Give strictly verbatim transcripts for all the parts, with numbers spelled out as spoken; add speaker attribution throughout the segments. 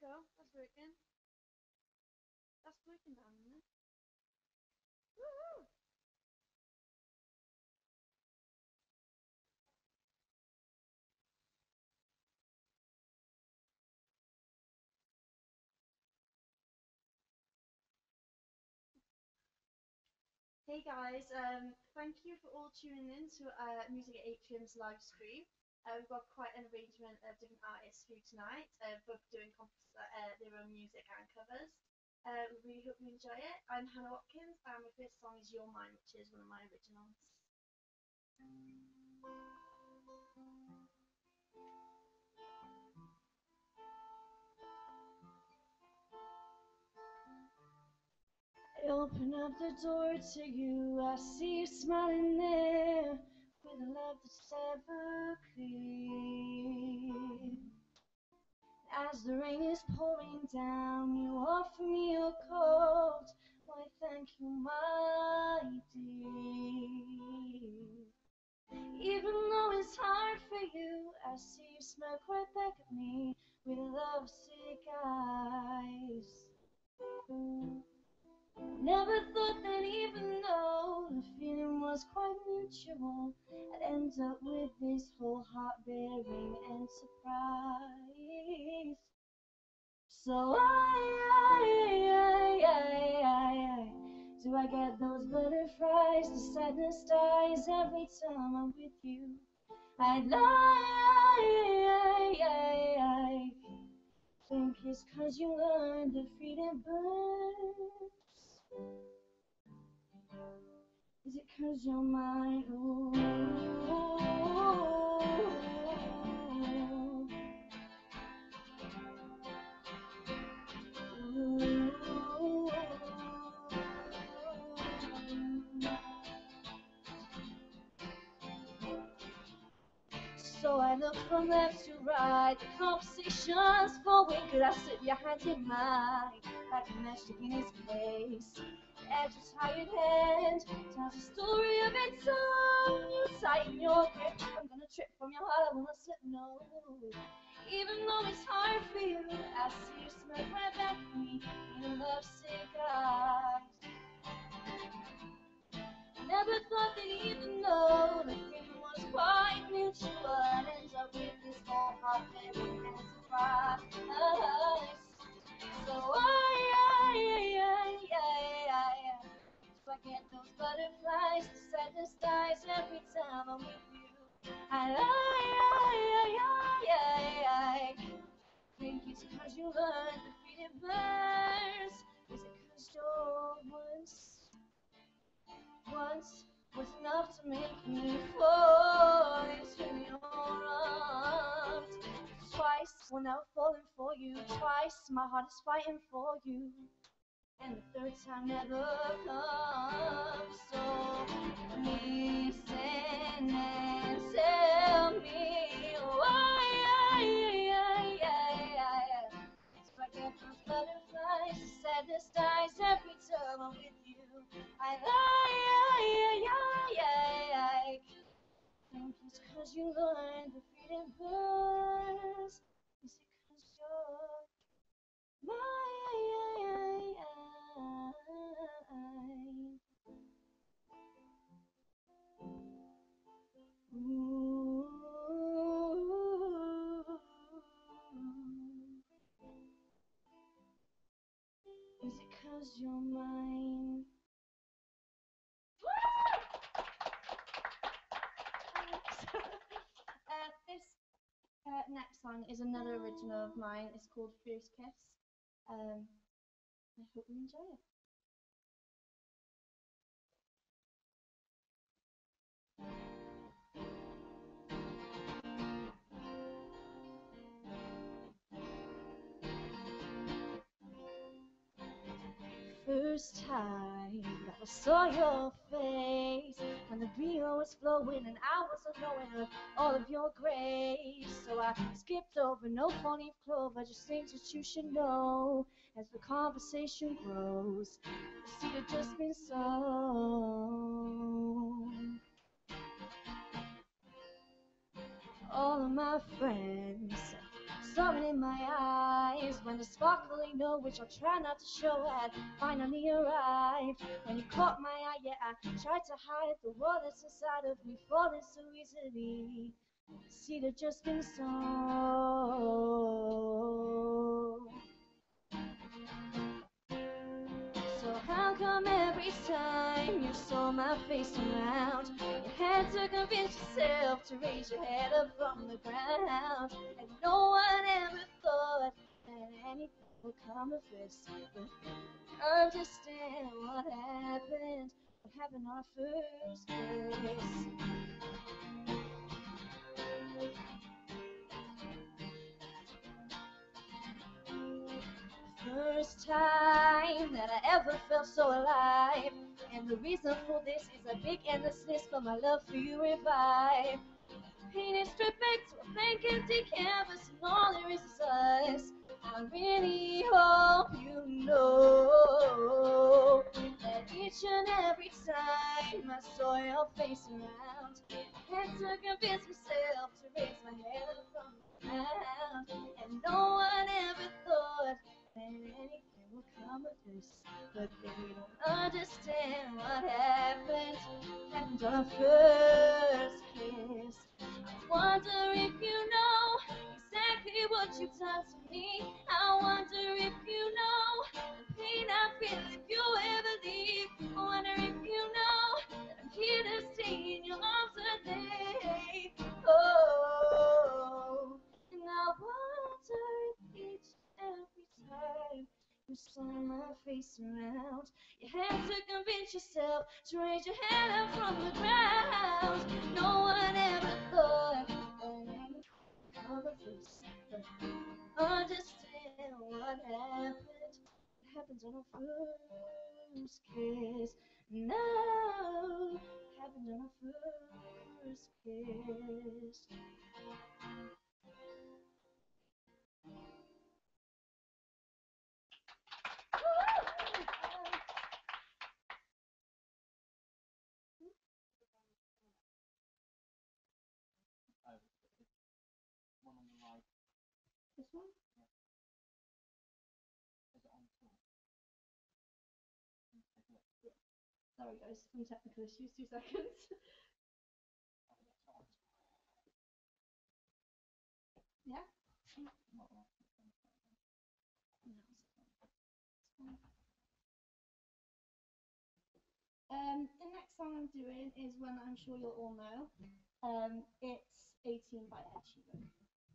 Speaker 1: go. That's working. That's working now, isn't it? Woo! Hey guys, um, thank you for all tuning in to uh, Music at Atrium's live stream. Uh, we've got quite an arrangement of different artists here tonight, uh, both doing comp- uh, their own music and covers. Uh, we really hope you enjoy it. I'm Hannah Watkins, and my first song is Your Mind, which is one of my originals. I open up the door to you, I see you smiling there with a love that's ever clear. As the rain is pouring down, you offer me your coat. Why, thank you, my dear. Even though it's hard for you, I see you smirk right back at me with lovesick eyes. Never thought that even though the feeling was quite mutual, I'd end up with this whole heart-bearing enterprise. So I, I, I, I, I, do I get those butterflies? The sadness dies every time I'm with you. I lie, I, I, I, think it's 'cause you learned to feed it burns. Is it 'cause you're mine? Ooh, ooh, ooh. So I look from left to right, the conversation's flowing good. I slip your hand in mine, like a matchstick in its place. The edge of tired hand tells a story of its own. You tighten your grip, I'm gonna trip from your heart, I wanna slip, no. Even though it's hard for you, I see you smirk right back at me in lovesick eyes. Never thought that even though the feeling was quite mutual, I'd end up with this whole heart-bearing enterprise. So I, I, I, I, I, if I get those butterflies, the sadness dies every time I'm with you. I, I, I, I, I, I, think it's 'cause you learned to feed it burns. Is it 'cause you're once Once was enough to make me fall into your arms. Twice, well now falling for you. Twice, my heart is fighting for you. And the third time never comes. So listen and tell me why. If I get those butterflies, the sadness dies every time I'm with you. I lie, I, I, I, I, think it's 'cause you learned to feed it burns. Is it 'cause you're my, I, I, I, ooh, is it 'cause you're mine? uh, this uh, next song is another original of mine. It's called First Kiss. Um, I hope you enjoy it. First time that I saw your face, when the beer was flowing and I was knowing of all of your grace. So I skipped over no phony clover, just things that you should know. As the conversation grows, the seed had just been sown. All of my friends Something in my eyes when the sparkling note, which I try not to show, had finally arrived. When you caught my eye, yeah, I tried to hide the war that's inside of me, falling so easily. See, there's just been so. So how come every time you saw my face around, you had to convince yourself to raise your head up from the ground? And no one ever thought that anything would come of this. But understand what happened, what happened on our first kiss. First time that I ever felt so alive, and the reason for this is a big endlessness for my love for you revive. Painted straight back to a blank empty canvas, and all there is is us. I really hope you know that each and every time I saw your face around, I had to convince myself to raise my head up from the ground. And no one ever thought that anything would come of this, but they don't understand what happened, happened on our first kiss. I wonder if you know exactly what you've done to me. I wonder if you know the pain I feel if you ever leave. I wonder if you know that I'm here to stay in your arms today. Oh, and I wonder if each and every time you saw my face around, you had to convince yourself to raise your hand up from the ground. No one ever thought that anything would come of this, but understand what happened. What happened on our first kiss? No, what happened on our first kiss? This one? Sorry guys, some technical issues, two seconds. Yeah? No. Um, the next song I'm doing is one I'm sure you'll all know. Um, it's eighteen by Ed Sheeran.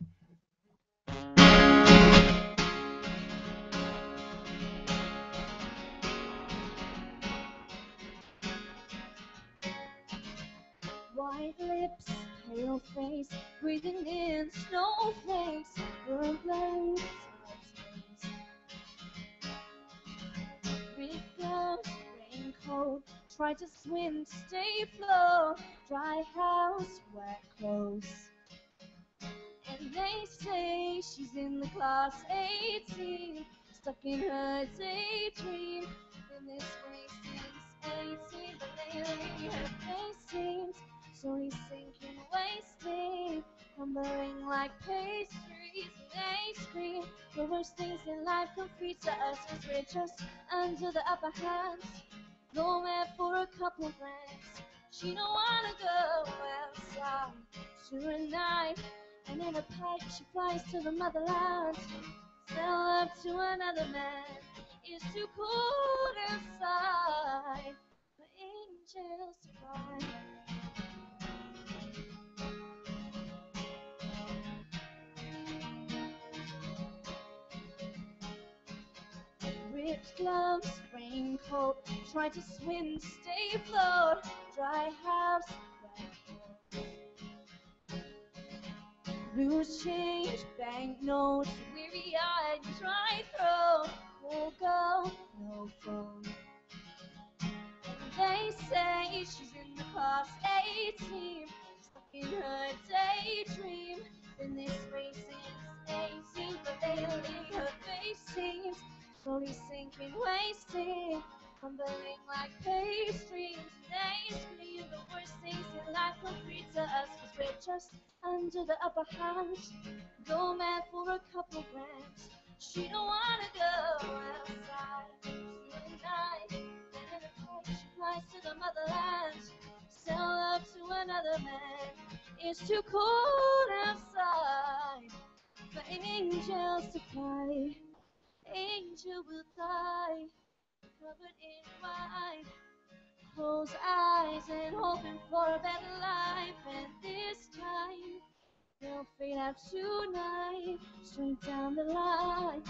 Speaker 1: White lips, pale face, breathing in snowflakes, burnt lungs, big gloves, raincoat, try to swim, stay afloat, dry house, wet clothes. And they say she's in the class eighteen, stuck in her daydream. In this way since eighteen, but lately her face seems slowly sinking, wasting, crumbling like pastries and ice cream. The worst things in life come free to us, cause we're just under the upper hand. Nowhere for a couple of friends. She don't wanna go outside to a night, and in a pipe she flies to the motherland. Sell her to another man, it's too cold inside for angels to cry. Ripped gloves, raincoat, try to swim, stay afloat, dry house, loose change, banknotes, weary-eyed, dry throat, cold girl, no phone. They say she's in the class eighteen, stuck in her daydream. In this race since eighteen, but lately her face seems slowly sinking, wasting, crumbling like pastries. They scream the worst things in life come free to us, cause secret just under the upper hand. Go mad for a couple grams. She don't wanna go outside tonight. And in a pipe she flies to the motherland. Sell love to another man. It's too cold outside for angels to fly. Angel will die, covered in white. Close eyes and hoping for a better life. And this time they'll fade out tonight, straight down the line.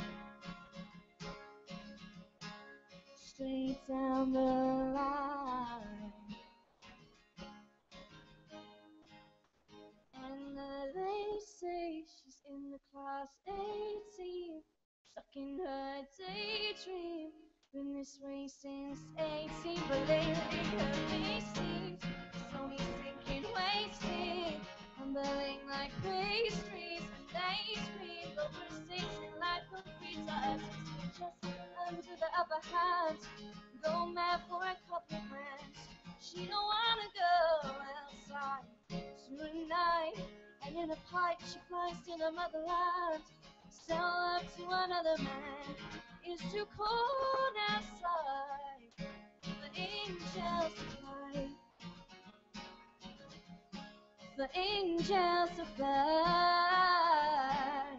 Speaker 1: Straight down the line. And uh, they say she's in the class eighteen, stuck in her daydream. Been this way since eighteen, but lately her face seems slowly sinking, wasting, humbling like pastries and ice cream. But we're sitting like concrete dust, just under the upper hand. Go mad for a couple grams. She don't wanna go outside tonight. And in a pipe she flies to the motherland. Sell love to another man. It's too cold outside for angels to fly. For angels to fly.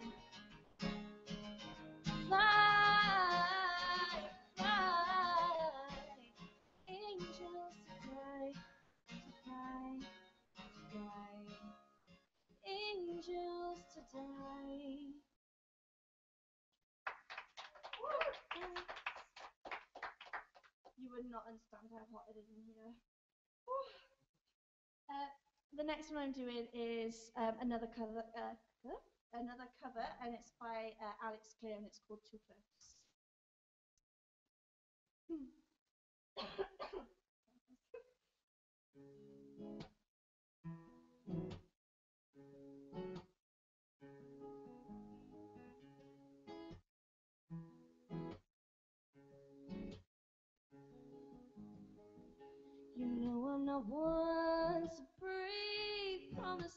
Speaker 1: Fly, fly. Angels to fly, to fly, to fly. Angels to die. You would not understand how hot it is in here. Uh, the next one I'm doing is um, another cover, uh, cover, another cover, and it's by uh, Alex Clear, and it's called Too Close. You know I'm not one to break promises.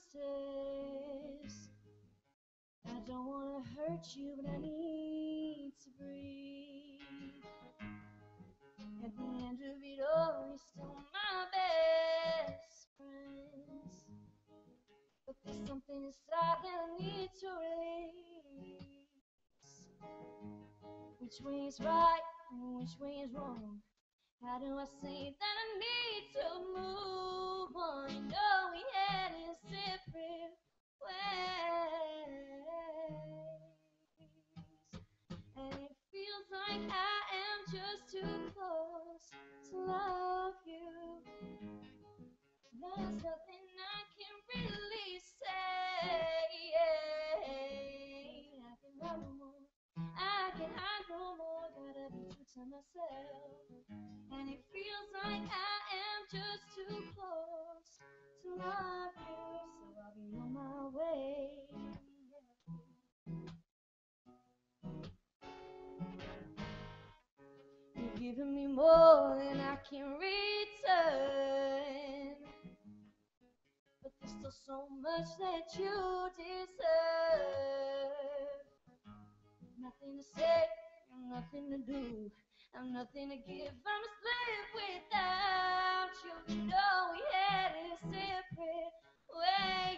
Speaker 1: I don't want to hurt you, but I need to breathe. At the end of it all, you're still my best friends. But there's something inside that I need to release. Which way is right and which way is wrong? How do I say that I need to move on? You know we had in separate ways, and it feels like I am just too close to love you. There's nothing I can really say. I can hide no more. I can hide no more. Gotta be true to myself. And it feels like I am just too close to love you, so I'll be on my way. You've given me more than I can return, but there's still so much that you deserve. Nothing to say, nothing to do. I'm nothing to give, I must live without you. You know we had a separate ways,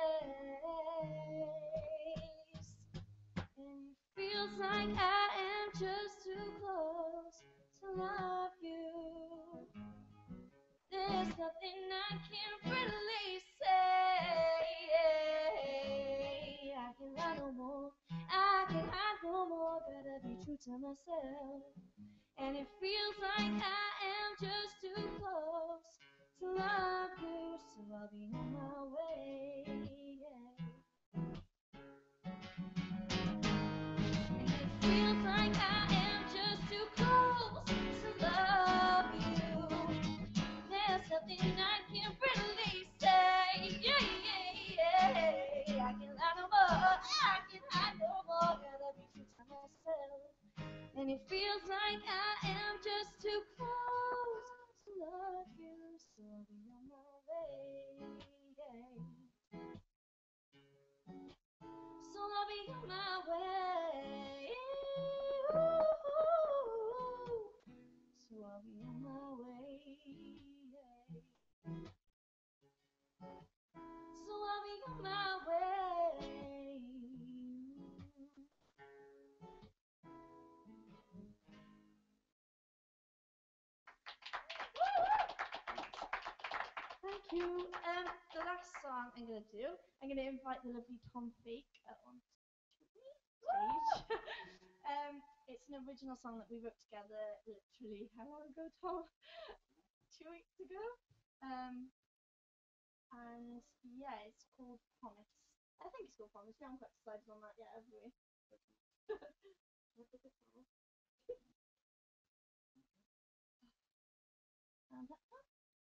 Speaker 1: and it feels like I am just too close to love you. There's nothing I can really say. I can lie no more, I can hide no more. Gotta be true to myself. And it feels like I am just too close to love you, so I'll be on my way. Yeah. And it feels like I am just too close to love you. There's nothing I can really say. Yeah, yeah, yeah. I can lie no more, I can hide no more. Gotta be true to myself. And it feels like I am just too close my way. Ooh, so I'll be on my way. So I'll be on my way. Thank you. Um, the last song I'm going to do, I'm going to invite the lovely Tom Fake uh, on stage. um, it's an original song that we wrote together literally, how long ago, Tom? Two weeks ago. Um, and yeah, it's called Promise. I think it's called Promise. We haven't quite decided on that yet, have we? and that's that.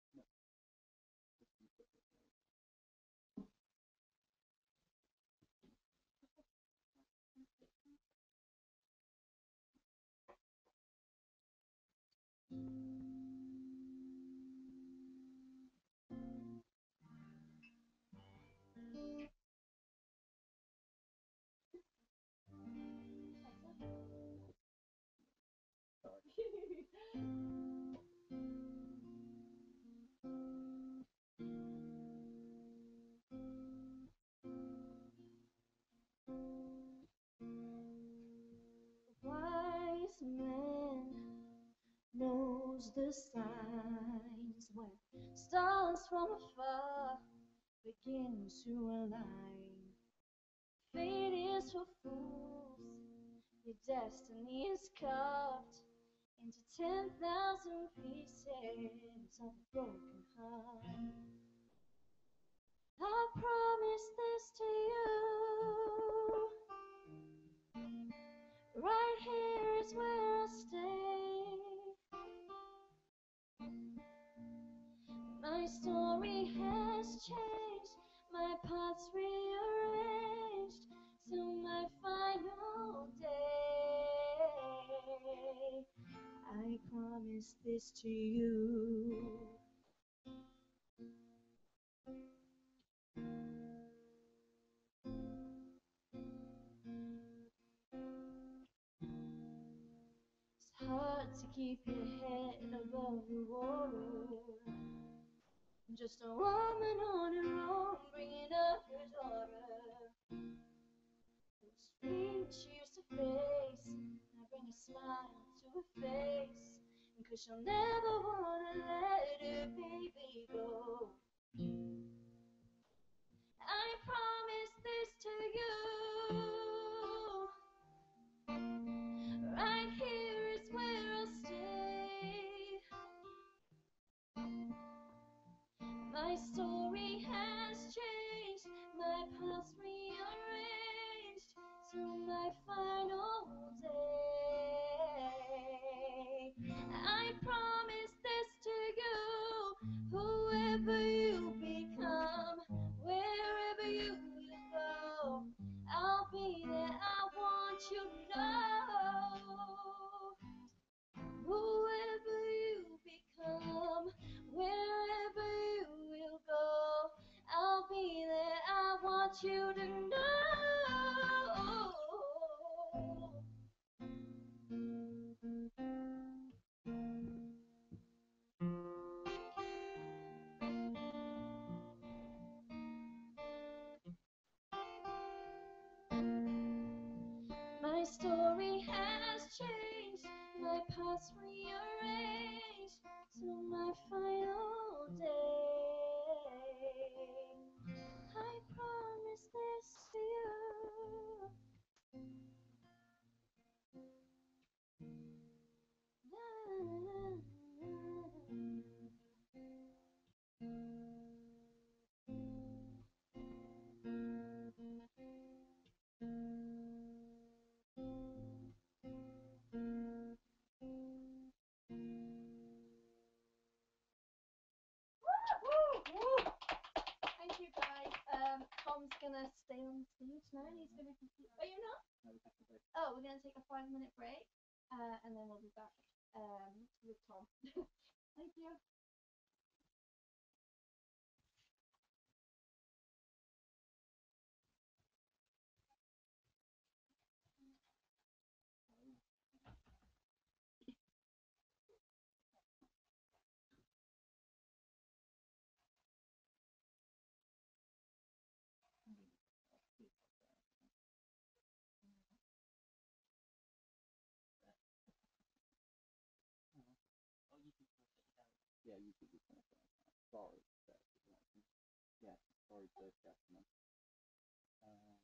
Speaker 1: Wise man knows the signs when stars from afar begin to align. Fate is for fools, your destiny is carved into ten thousand pieces of a broken heart. I promise this to you, right here is where I'll stay. My story has changed, my path's rearranged, till my final day. I promise this to you. It's hard to keep your head above the water. Just a woman on her own, bringing up her daughter. Those dreams she used to face, I bring a smile to her face, cause she'll never wanna let her baby go. I promise this to you, right here is where I'll stay. My story has changed, my path's rearranged, till my final day. I promise this to you, whoever you become, wherever you will go, I'll be there, I want you to know. Whoever you become, wherever you will go, I'll be there, I want you to know. My story has changed, my path's rearranged, till my final day. I promise this to you. Thank you guys. Um, Tom's gonna stay on stage now. He's gonna complete. Oh, you're not? Oh, we're gonna take a five minute break, uh, and then we'll be back um, with Tom. Thank you.
Speaker 2: yeah, YouTube is kind of sorry. Yeah, sorry, first customer. Um,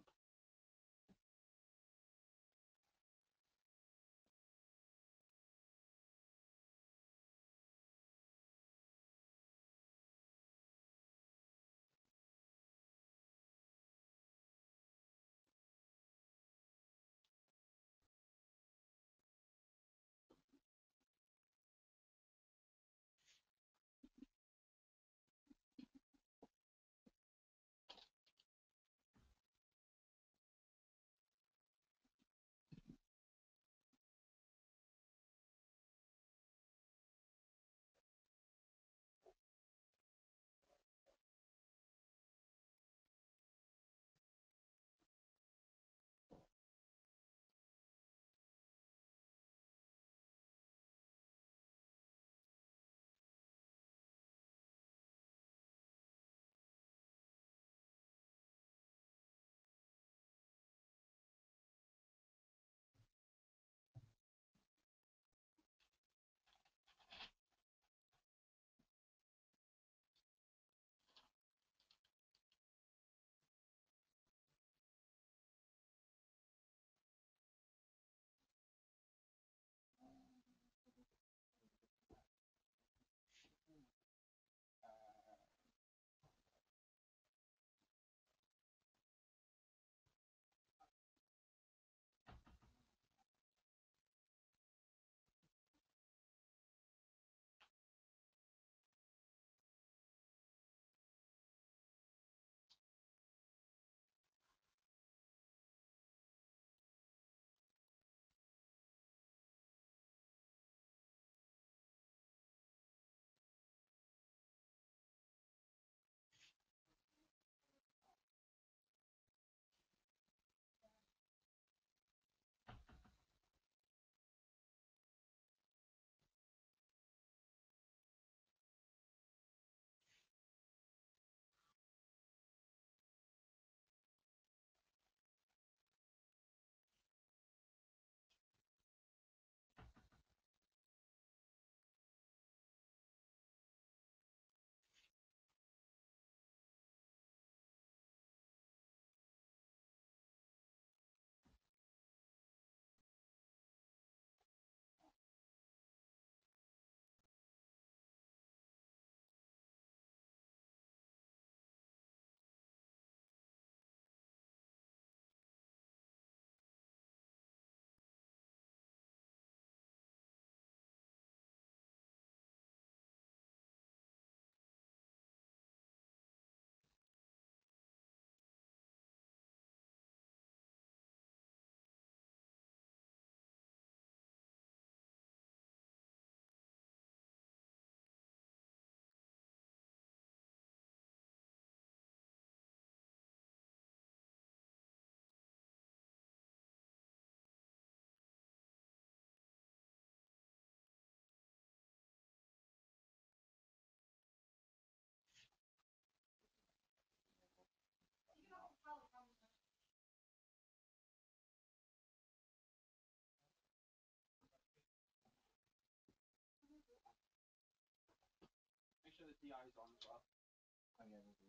Speaker 2: Make sure the D I is on as well. Oh, yeah, we'll do.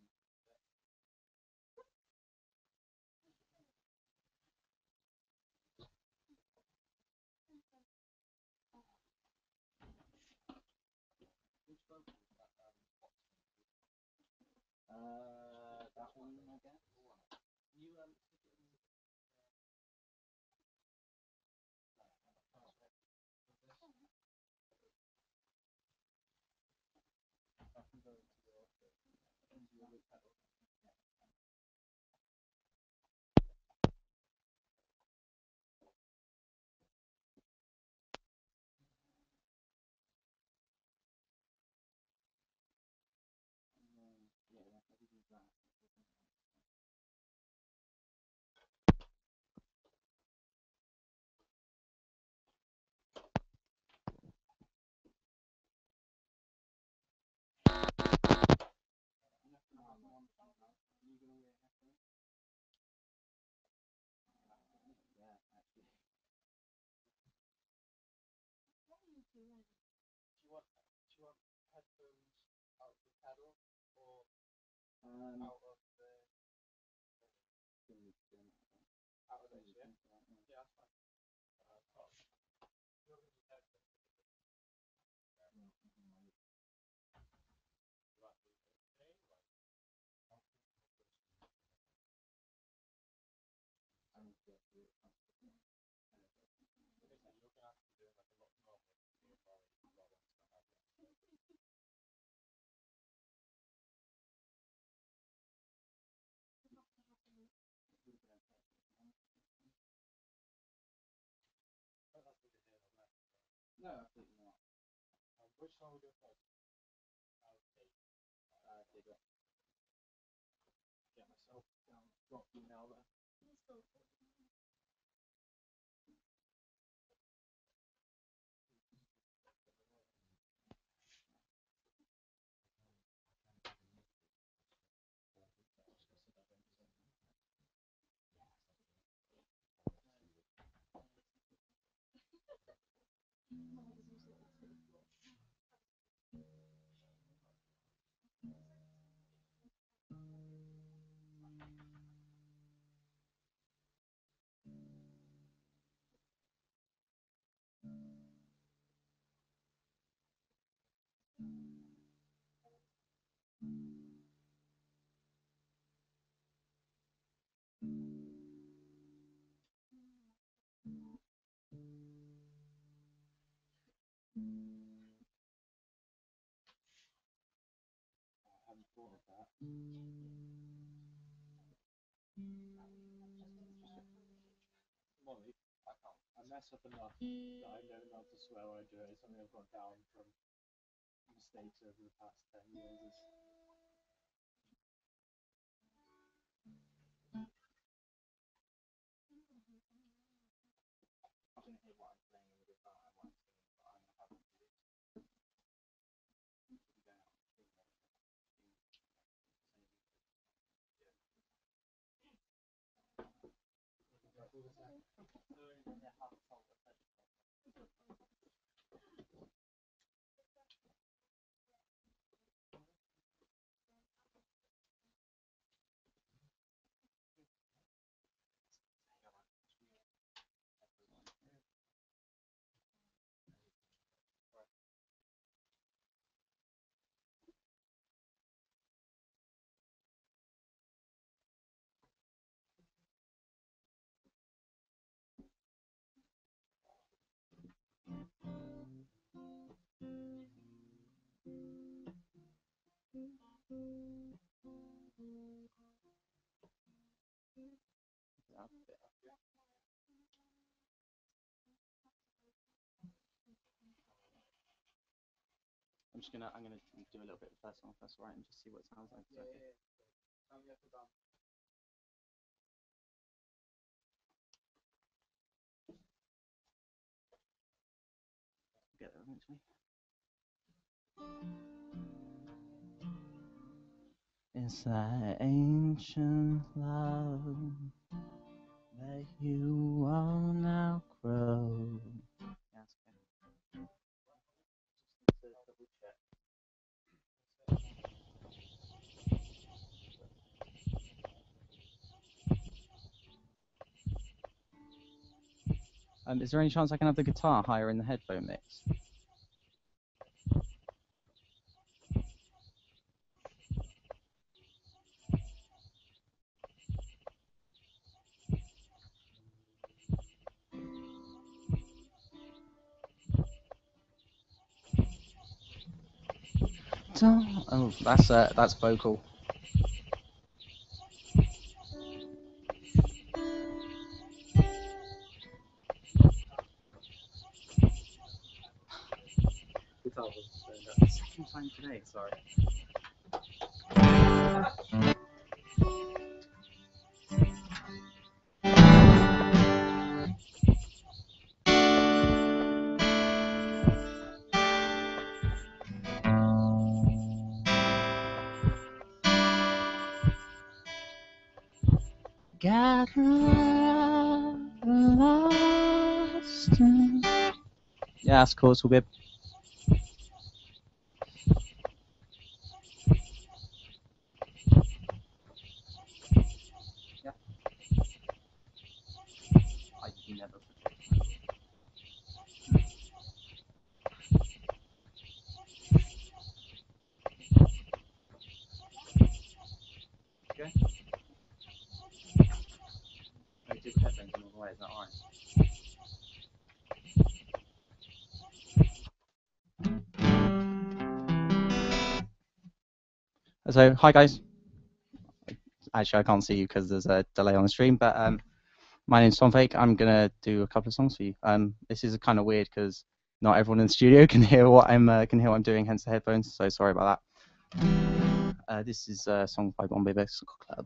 Speaker 2: Which vocal is that? Uh, that one, I guess. You, um, stick it in. I can go into your, into your loop pedal. Um, yeah, I think it's that. Yeah, actually. Um, out of the out of this, yeah? Yeah, that's fine. No, absolutely not. Um, which song would you do first? Uh, okay, got get myself down, drop email there. I haven't thought of that. Molly, I can't. I mess up enough that I know not to swear when I do it. It's something I've got down from mistakes over the past ten years. I can hear what I'm playing in the guitar and what I'm singing, but I'm not having to do it. I'm just gonna I'm gonna do a little bit of the first song if that's alright and just see what it sounds like. Yeah, okay. Yeah, yeah. Get there eventually. It's that ancient love that you won't outgrow. Yeah, that's okay. Just need to double check. Um, is there any chance I can have the guitar higher in the headphone mix? Oh, that's uh, that's vocal. Guitar was uh, the second time today. Sorry. Got lost in... Yeah, that's cool. It's all good.
Speaker 3: Wait, it's not on. So, hi guys. Actually, I can't see you because there's a delay on the stream, but um, my name's Tom Fake. I'm gonna do a couple of songs for you. Um, this is kind of weird because not everyone in the studio can hear what I'm uh, can hear what I'm doing, hence the headphones. So sorry about that. Uh, this is a song by Bombay Bicycle Club.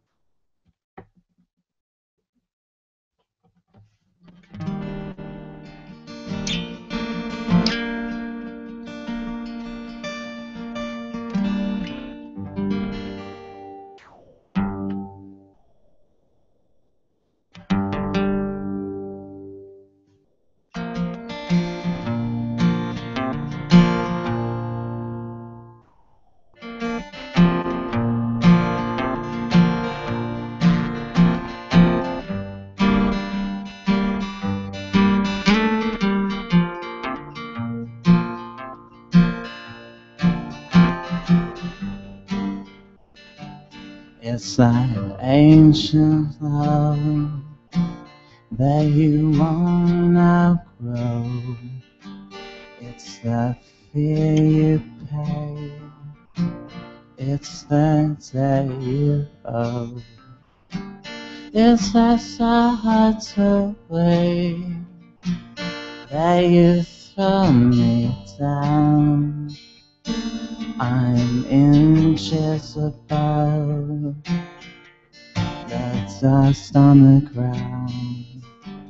Speaker 3: It's that ancient love that you won't outgrow. It's that fear you pay. It's that day you owe. It's that subtle way that you throw me down. I'm inches above the dust on the ground.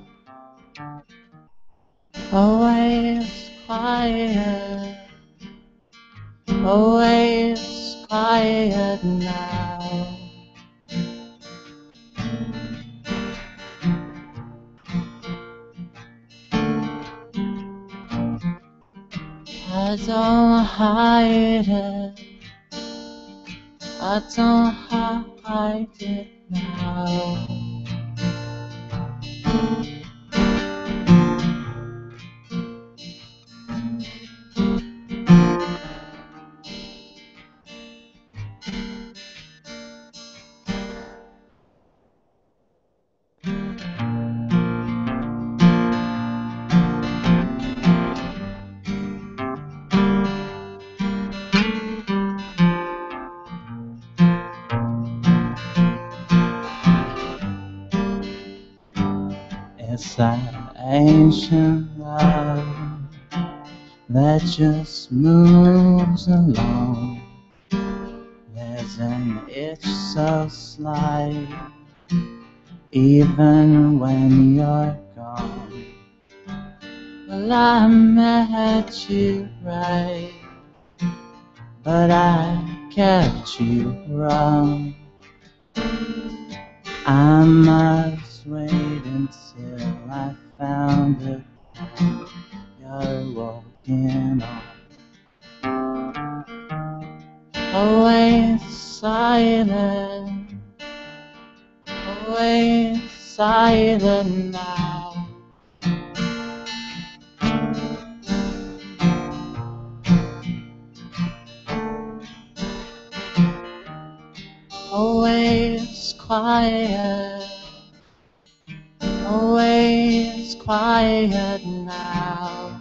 Speaker 3: Always quiet, always quiet now. I don't hide it, I don't hide it now. It's that ancient love that just moves along. There's an itch so slight, even when you're gone. Well, I met you right, but I kept you wrong. I must wait until I found the path you're walking on. Always silent, always silent now. Always quiet, always quiet now.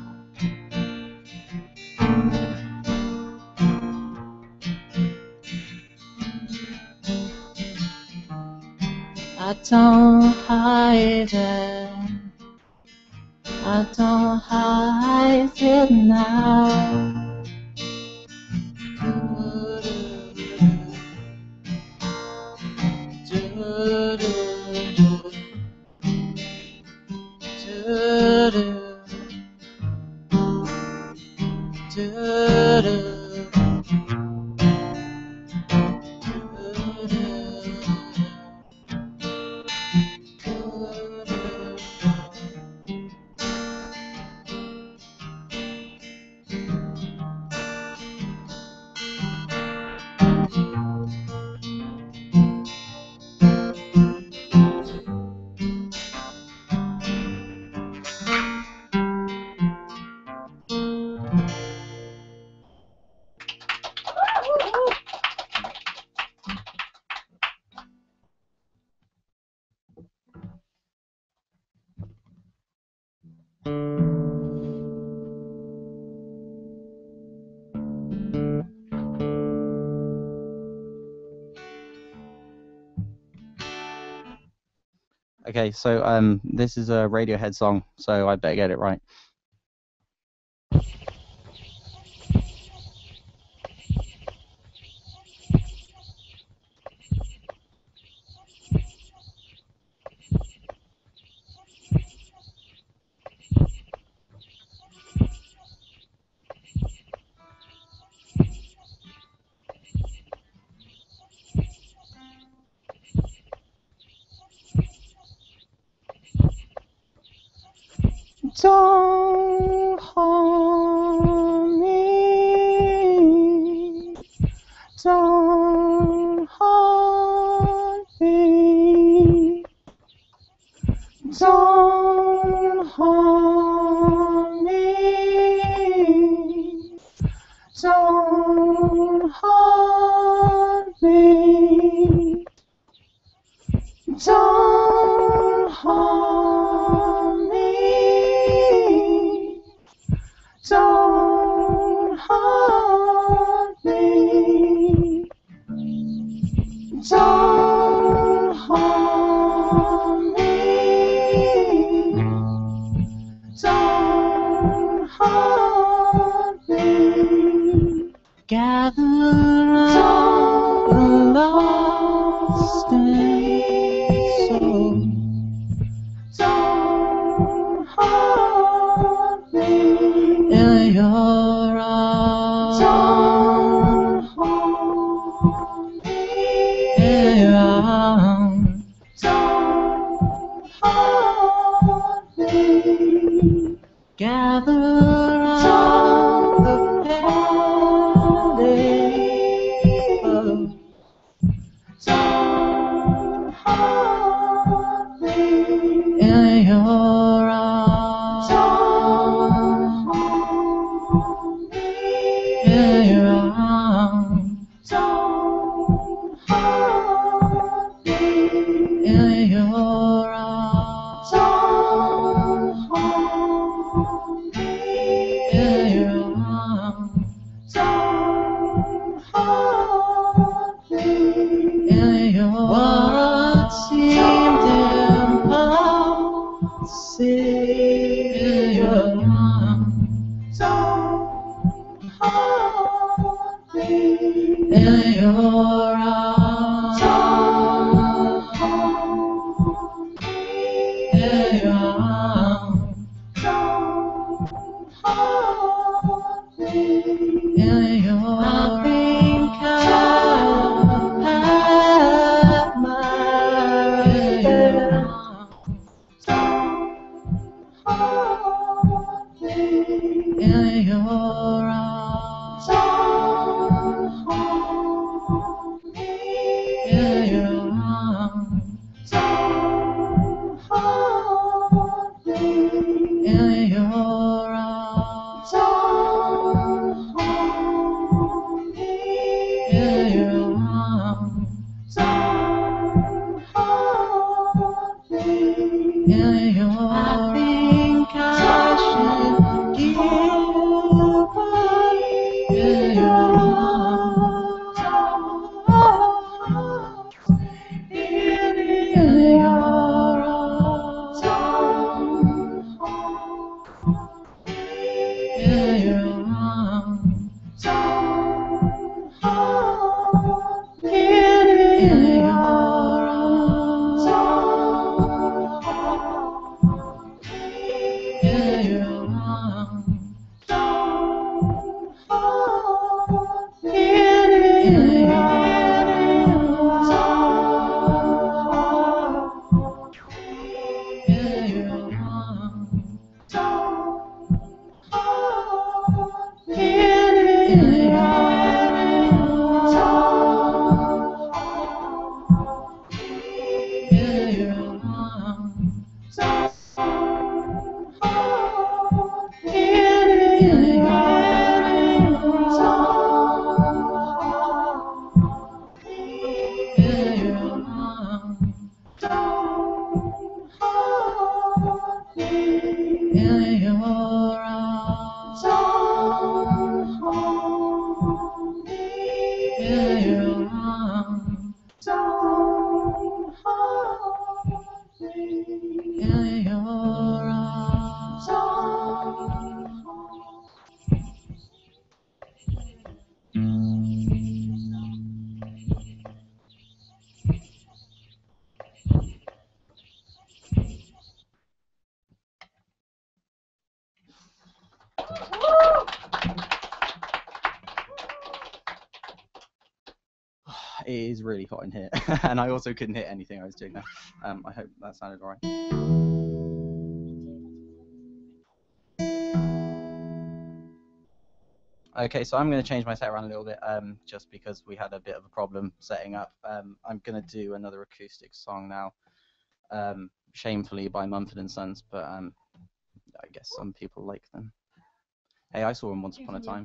Speaker 3: I don't hide it, I don't hide it now. Okay, so um, this is a Radiohead song, so I better get it right. Don't harm me, don't harm me, don't harm me, don't harm me, don't harm me. Don't harm me. Don't harm me. Don't harm me. Gather round the lost soul. Don't harm me. In your arms, don't harm me. In your arms, don't harm me. Gather round the pendant, don't harm me. In your arms, don't harm me. In your arms, don't harm me. In your arms, don't harm me. In your arms, don't harm me. In your what seemed impossible. In your arms, don't harm me. In your arms, don't harm me. In your arms, don't harm me. In your I think I have my revenge. Don't harm me. In your arms, don't harm me. In your arms, don't harm me. In your arms, don't harm me. In your arms, don't harm me. In your I think I should give up. In your arms, in your arms, don't harm me. In your arms, don't harm me. In your arms, don't harm me. In your arms, don't harm It is really hot in here, and I also couldn't hit anything I was doing there. Um, I hope that sounded alright. Okay, so I'm going to change my set around a little bit, um, just because we had a bit of a problem setting up. Um, I'm going to do another acoustic song now, um, shamefully by Mumford and Sons, but um, I guess some people like them. Hey, I saw them once upon a time.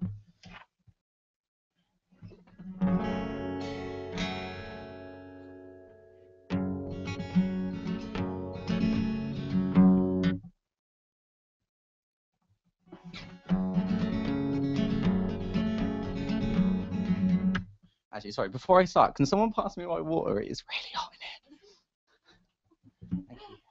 Speaker 3: Actually, sorry, before I start, can someone pass me my water? It is really hot in here. Thank you.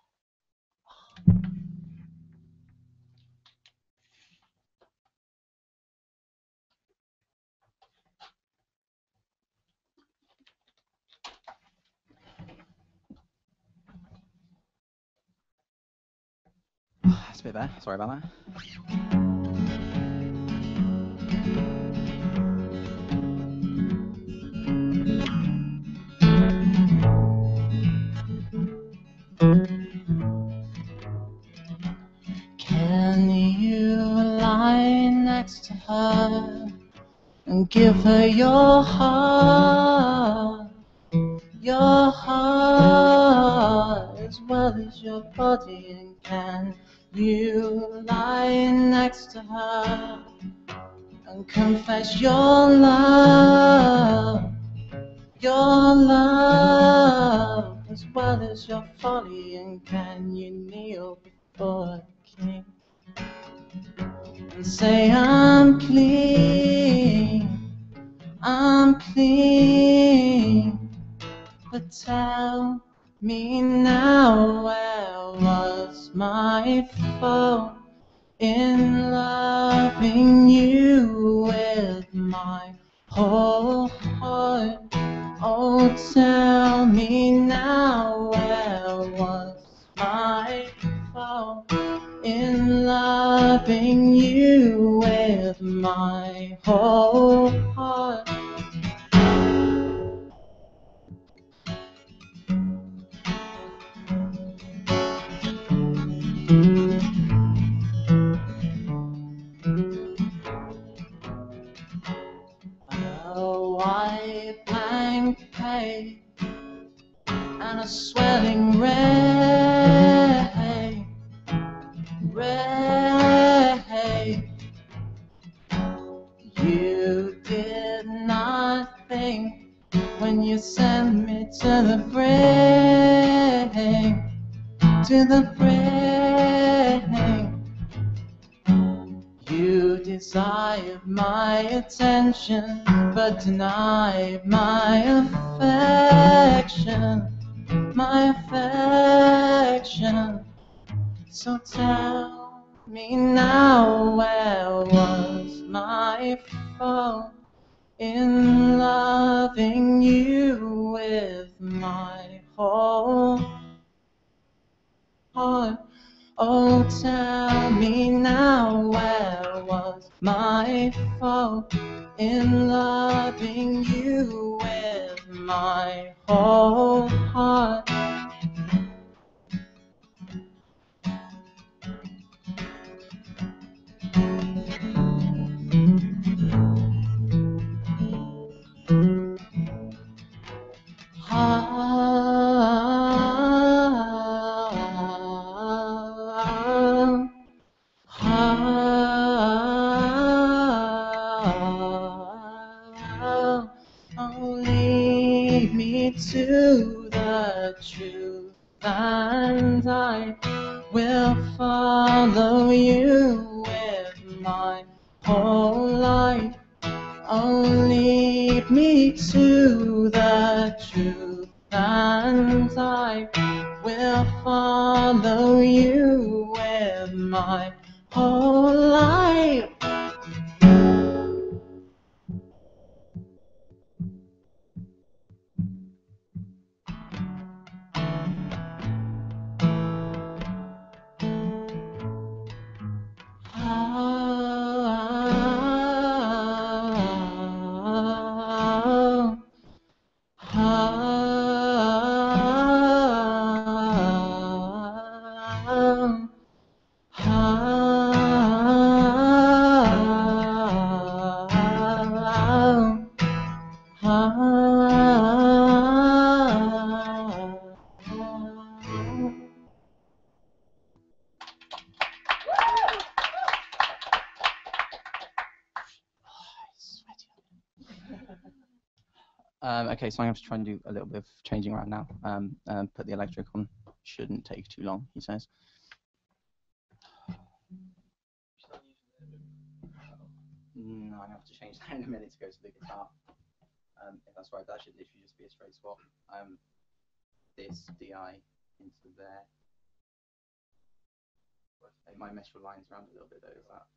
Speaker 3: That's a bit better. Sorry about that. Can you lie next to her and give her your heart, your heart as well as your body? And can you lie next to her and confess your love, your love as well as your folly? And can you kneel before the king and say, I'm clean, I'm clean? But tell me now, where was my fault in loving you with my whole heart? Oh, tell me now, where was my fault in loving you with my whole heart? A white blank page and a swelling ray, ray. You did not think when you sent me to the break, to the break. You desired my attention, but denied my affection, my affection. So tell me now, where was my fault in loving you with my whole heart? Oh, tell me now, where was my fault in loving you with my whole heart? Oh, lead me to the truth, and I will follow you with my whole life. Oh, lead me to the truth, and I will follow you with my whole life. Um, okay, so I'm going to try and do a little bit of changing around now. Um, um, put the electric on. Shouldn't take too long, he says. Mm, I'm going to have to change that in a minute to go to the guitar. Um, if that's right, that should literally just be a straight swap. Um, this D I into there. It might mess your lines around a little bit though, is that?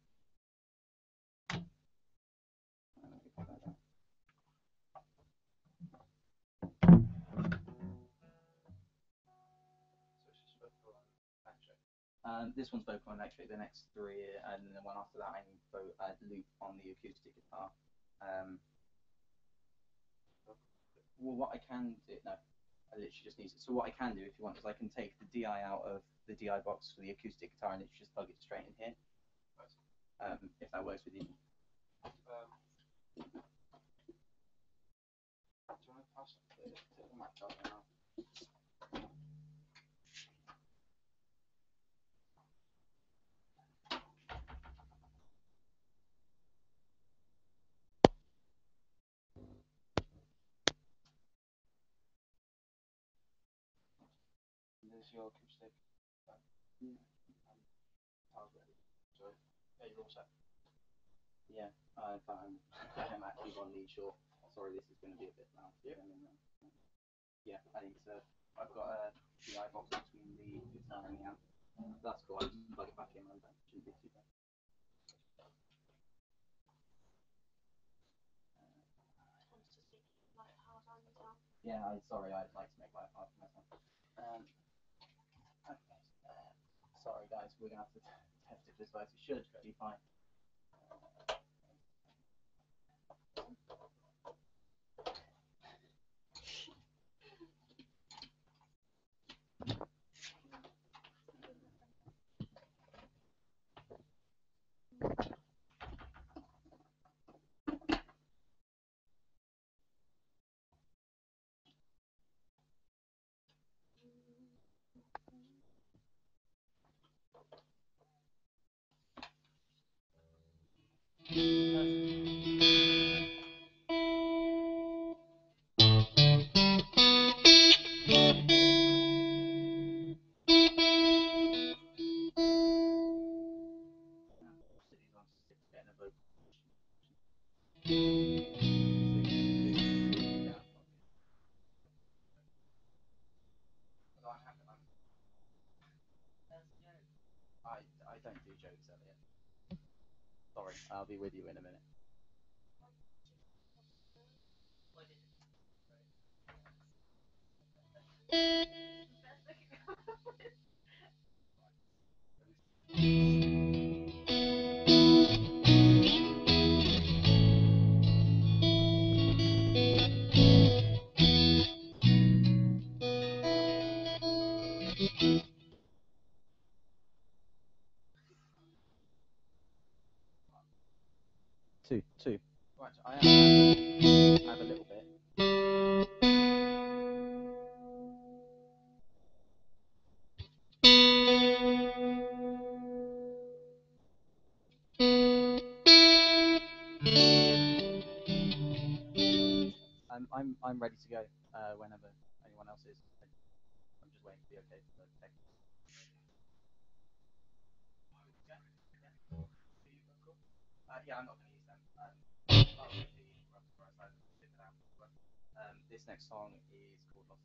Speaker 3: Um, this one's vocal and electric, the next three, and then the one after that I need to uh, loop on the acoustic guitar. Um, well, what I can do, no, I literally just need it. So what I can do, if you want, is I can take the D I out of the D I box for the acoustic guitar and literally just plug it straight in here. Um, if that works with you. Um, do you want to pass the, the mic out now? There's your acoustic. Yeah. Um, ready. So, yeah, you're all set. Yeah, uh, I'm, I'm actually on lead short. Sorry, this is going to be a bit loud. Yeah. Yeah, I think so. I've got a D I box between the guitar and the amp. That's cool. I just plug it back in and that shouldn't be too bad. Yeah, I, sorry, I'd like to make life hard for myself. Um, okay, uh, sorry guys, we're going to have to test if this works. It should be fine. I, I don't do jokes, Elliot. Sorry, I'll be with you in a minute. Two, two. Right, I have, I have a little bit. I'm, I'm, I'm ready to go uh, whenever anyone else is. I'm just waiting to be okay for the text. Uh, yeah, I'm not going to use them. Um, um, this next song is called Los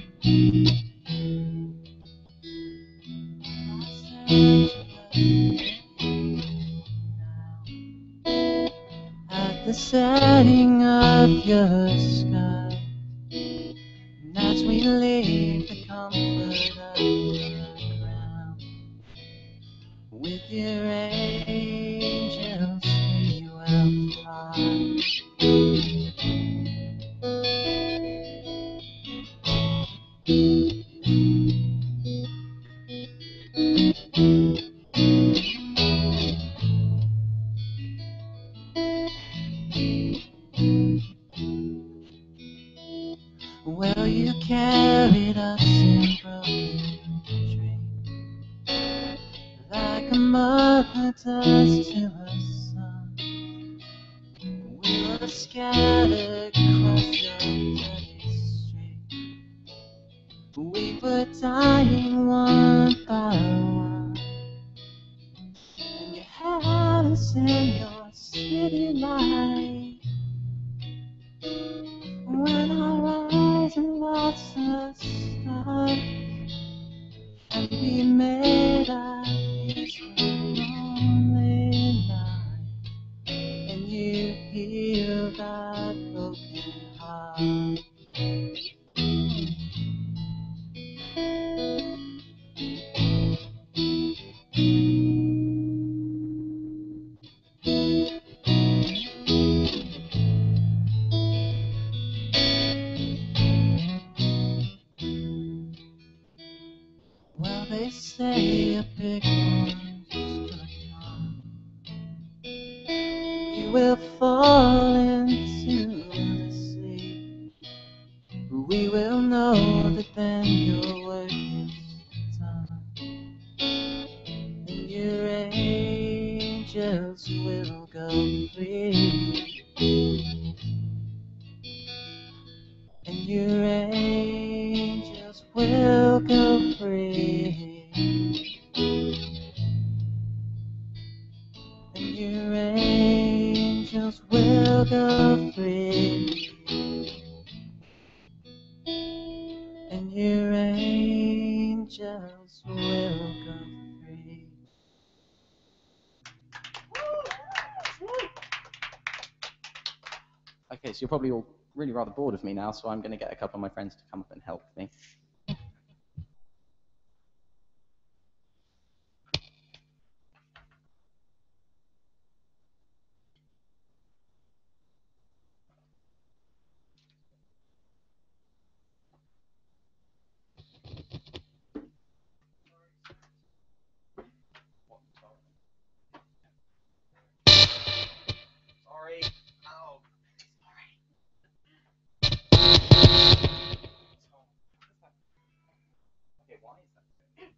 Speaker 3: Angeles. the setting of your sky. And as we leave the comfort of the ground, with your angels we will fly. Well, you carried us in broken dreams, like a mother does to her son. We were scattered across your dirty street. We were dying one by one, and you had us in your city light. When our eyes lost the stars, and we made our peace with lonely night, and you healed our broken heart. Well, they say a big one's gonna come. You will fall into the sea. We will know that then your work is done, and your angels will go free. And your angels will go free. And your angels will go free. And your angels will go free. Okay, so you're probably all really rather bored of me now, so I'm going to get a couple of my friends to come up and help me. Sorry. Oh, sorry. Okay, why is that?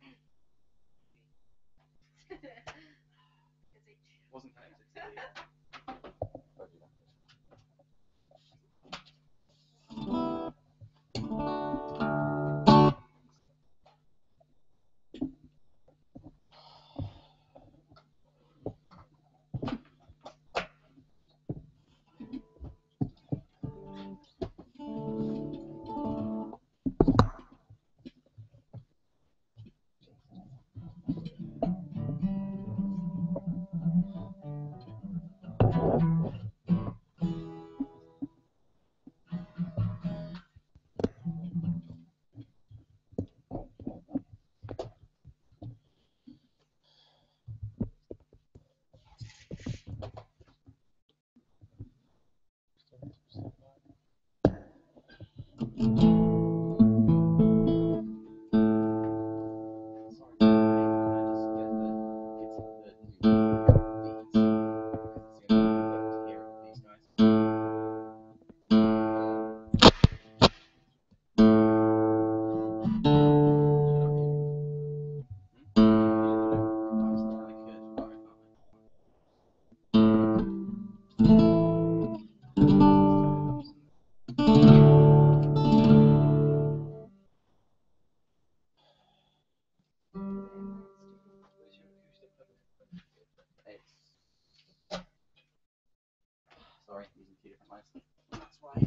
Speaker 3: Wasn't connected to the. Sorry, using two different mics. That's why.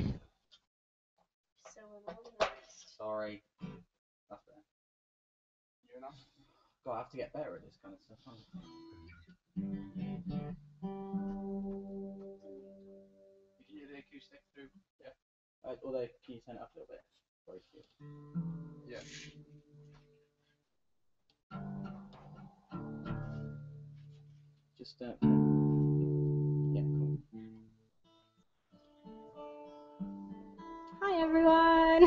Speaker 1: So unorganized.
Speaker 3: Sorry. That's better. You enough? God, I have to get better at this kind of stuff. stick through? Yeah. Uh, although, can you turn it up a little bit? Sorry,
Speaker 2: Yeah.
Speaker 3: Just, uh, yeah, cool.
Speaker 4: Hi everyone!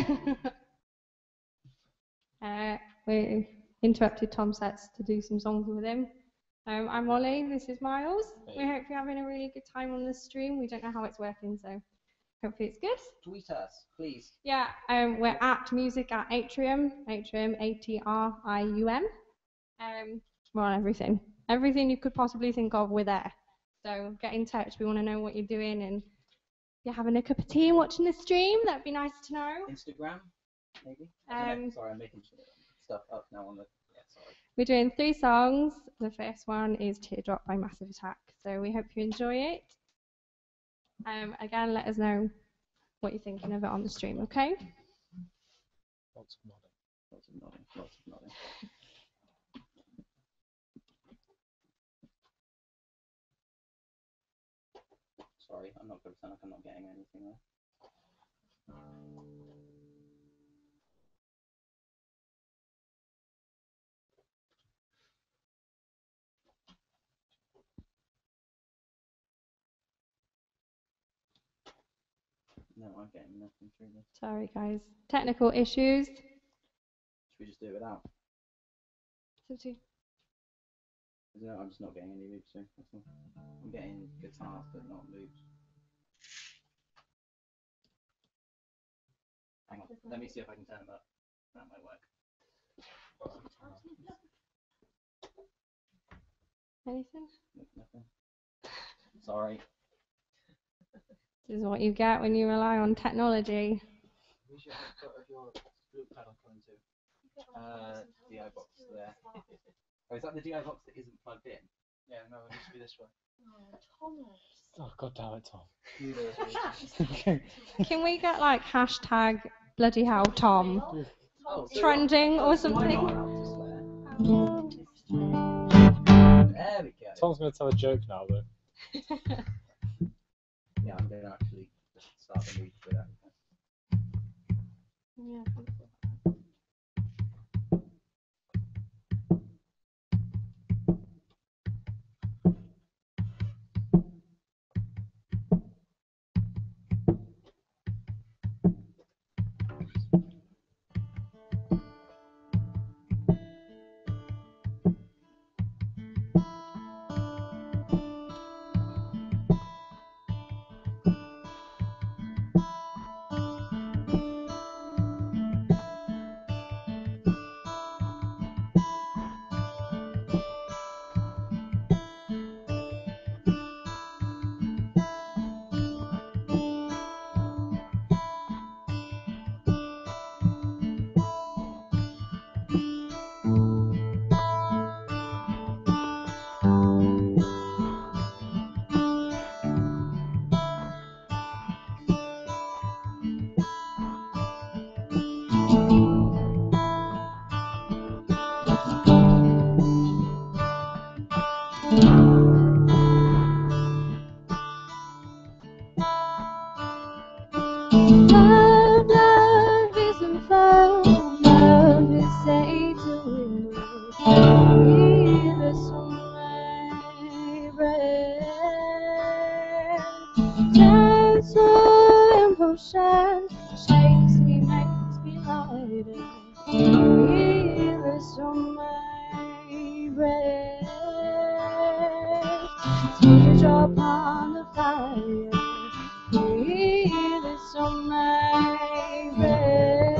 Speaker 4: uh, we interrupted Tom's sets to do some songs with him. Um, I'm Mollie, this is Miles.
Speaker 3: Hey.
Speaker 4: We hope you're having a really good time on the stream. We don't know how it's working, so hopefully it's good.
Speaker 3: Tweet us, please.
Speaker 4: Yeah, um, we're at music at Atrium, Atrium, A T R I U M. Um, we're on everything. Everything you could possibly think of, we're there. So get in touch, we want to know what you're doing, and if you're having a cup of tea and watching the stream, that'd be nice to know.
Speaker 3: Instagram, maybe?
Speaker 4: Um,
Speaker 3: Sorry, I'm making stuff up now on the... Yeah, sorry.
Speaker 4: We're doing three songs. The first one is Teardrop by Massive Attack. So we hope you enjoy it. Um, again, let us know what you're thinking of it on the stream, okay?
Speaker 2: Lots of nodding.
Speaker 3: Lots of nodding, lots of nodding. Sorry, I'm not going to pretend like I'm not getting anything there. No, I'm getting nothing through this.
Speaker 4: Sorry, guys. Technical issues.
Speaker 3: Should we just do it without?
Speaker 4: So to-
Speaker 3: No, I'm just not getting any loops, so that's all. I'm getting guitars, but not loops. Hang on, let me see if I can turn them up. That might work.
Speaker 4: Anything?
Speaker 3: Nope, nothing. Sorry.
Speaker 4: This is what you get when you rely on technology.
Speaker 3: We should have got your loop pedal coming too. Uh, D I box there. Oh, is that the D I box that isn't plugged in? Yeah, no, it needs to be this way.
Speaker 1: Oh, Thomas.
Speaker 2: Oh, god damn it, Tom.
Speaker 4: Can we get like hashtag bloody hell Tom
Speaker 3: Oh, so
Speaker 4: trending
Speaker 3: oh,
Speaker 4: or
Speaker 3: so I'm
Speaker 4: something?
Speaker 3: not allowed to swear. There we go.
Speaker 2: Tom's going to tell a joke now, though.
Speaker 3: Yeah, I'm going to actually start the loop with that.
Speaker 4: Yeah.
Speaker 1: Love, love isn't fun. Love is Satan. Breathe us on my breath. Gentle impulsion shakes me, makes me lighter. Breathe us on my breath. Teardrop on the fire. Breathe is on my breath.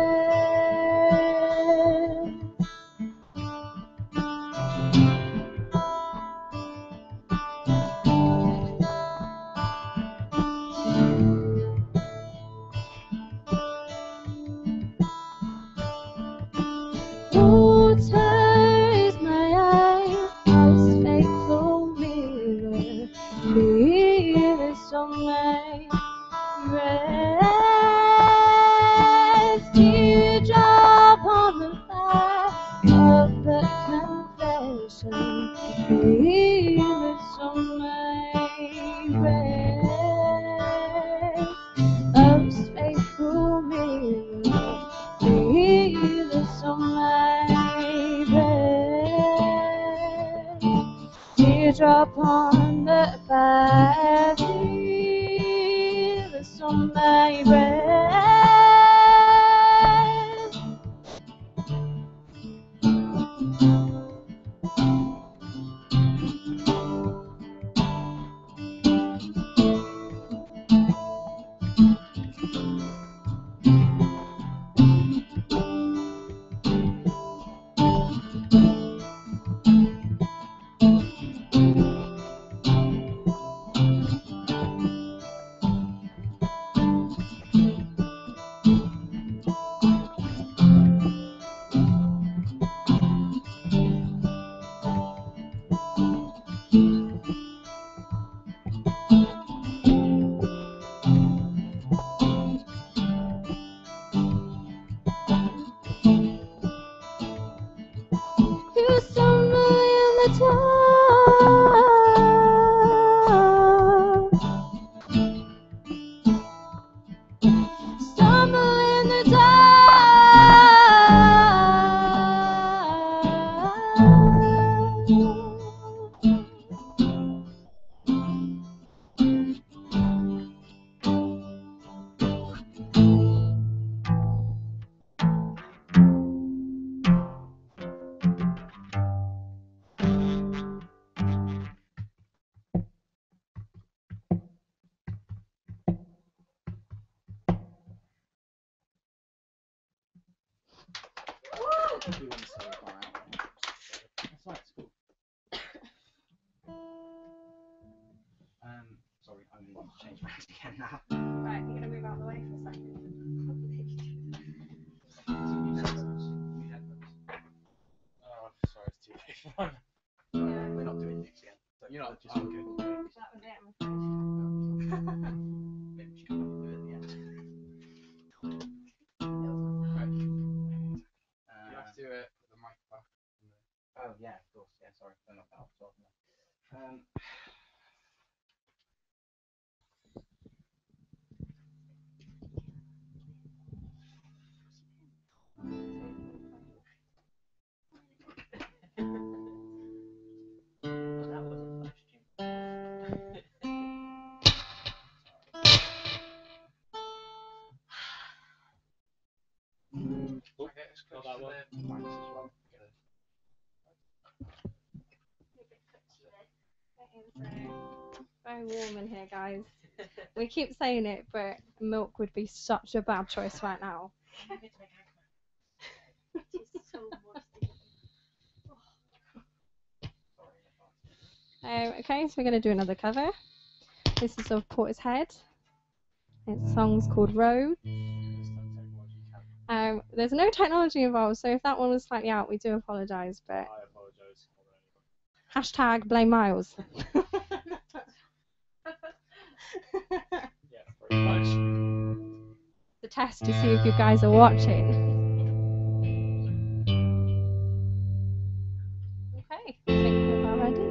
Speaker 1: Water is my eyes, most faithful mirror. Breathe is on my breath. Teardrop on the fire of the confession. Breathe is on my breath. teardrop on the battlefield on my breast. You stumble in the dark, stumble in the
Speaker 3: We want to say we've gone out. That's right, it's cool. Um, sorry, I'm going to change back again now.
Speaker 4: Right, you're going to move out of the way for a second.
Speaker 2: Oh, sorry, it's too late for one.
Speaker 3: We're not doing this yet. So
Speaker 2: You're not
Speaker 3: just
Speaker 2: oh, okay.
Speaker 4: That was it, I'm afraid.
Speaker 3: maybe we should come back and do it at the end.
Speaker 2: Right.
Speaker 3: Uh,
Speaker 2: You have to do it with the mic back.
Speaker 3: Oh yeah, of course. Yeah, sorry, turn off that off. So, um, that was a flash tune.
Speaker 2: Oh, okay, it's got that one.
Speaker 3: Mics as well.
Speaker 4: Very warm in here, guys. We keep saying it, but milk would be such a bad choice right now. Um, okay, so we're going to do another cover. This is of Portishead. Its song's called Road. Um, there's no technology involved, so if that one was slightly out, we do apologise. But
Speaker 2: I apologise.
Speaker 4: hashtag blame Miles.
Speaker 2: Yeah, pretty much.
Speaker 4: The test to see if you guys are watching. Okay, I think we're about ready.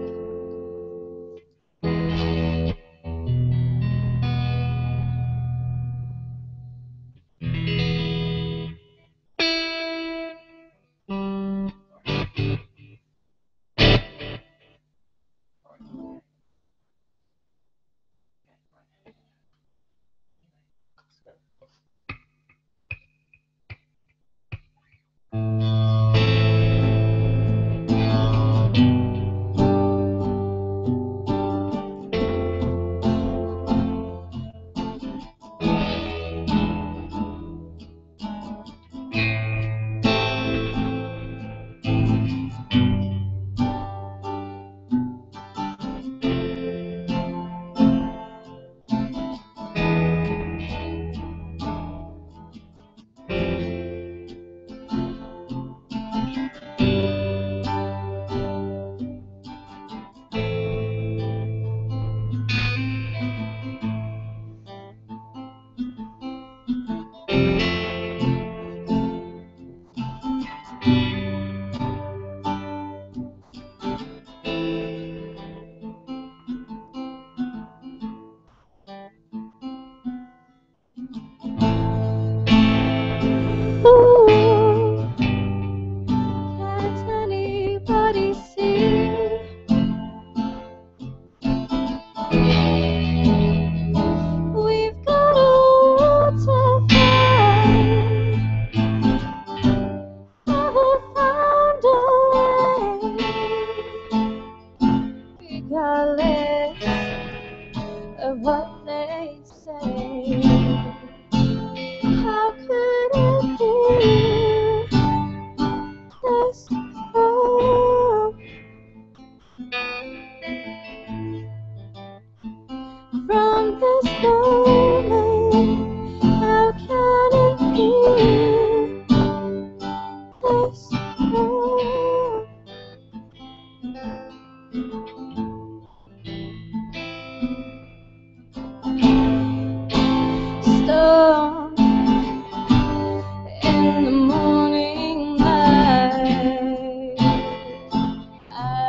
Speaker 1: Thank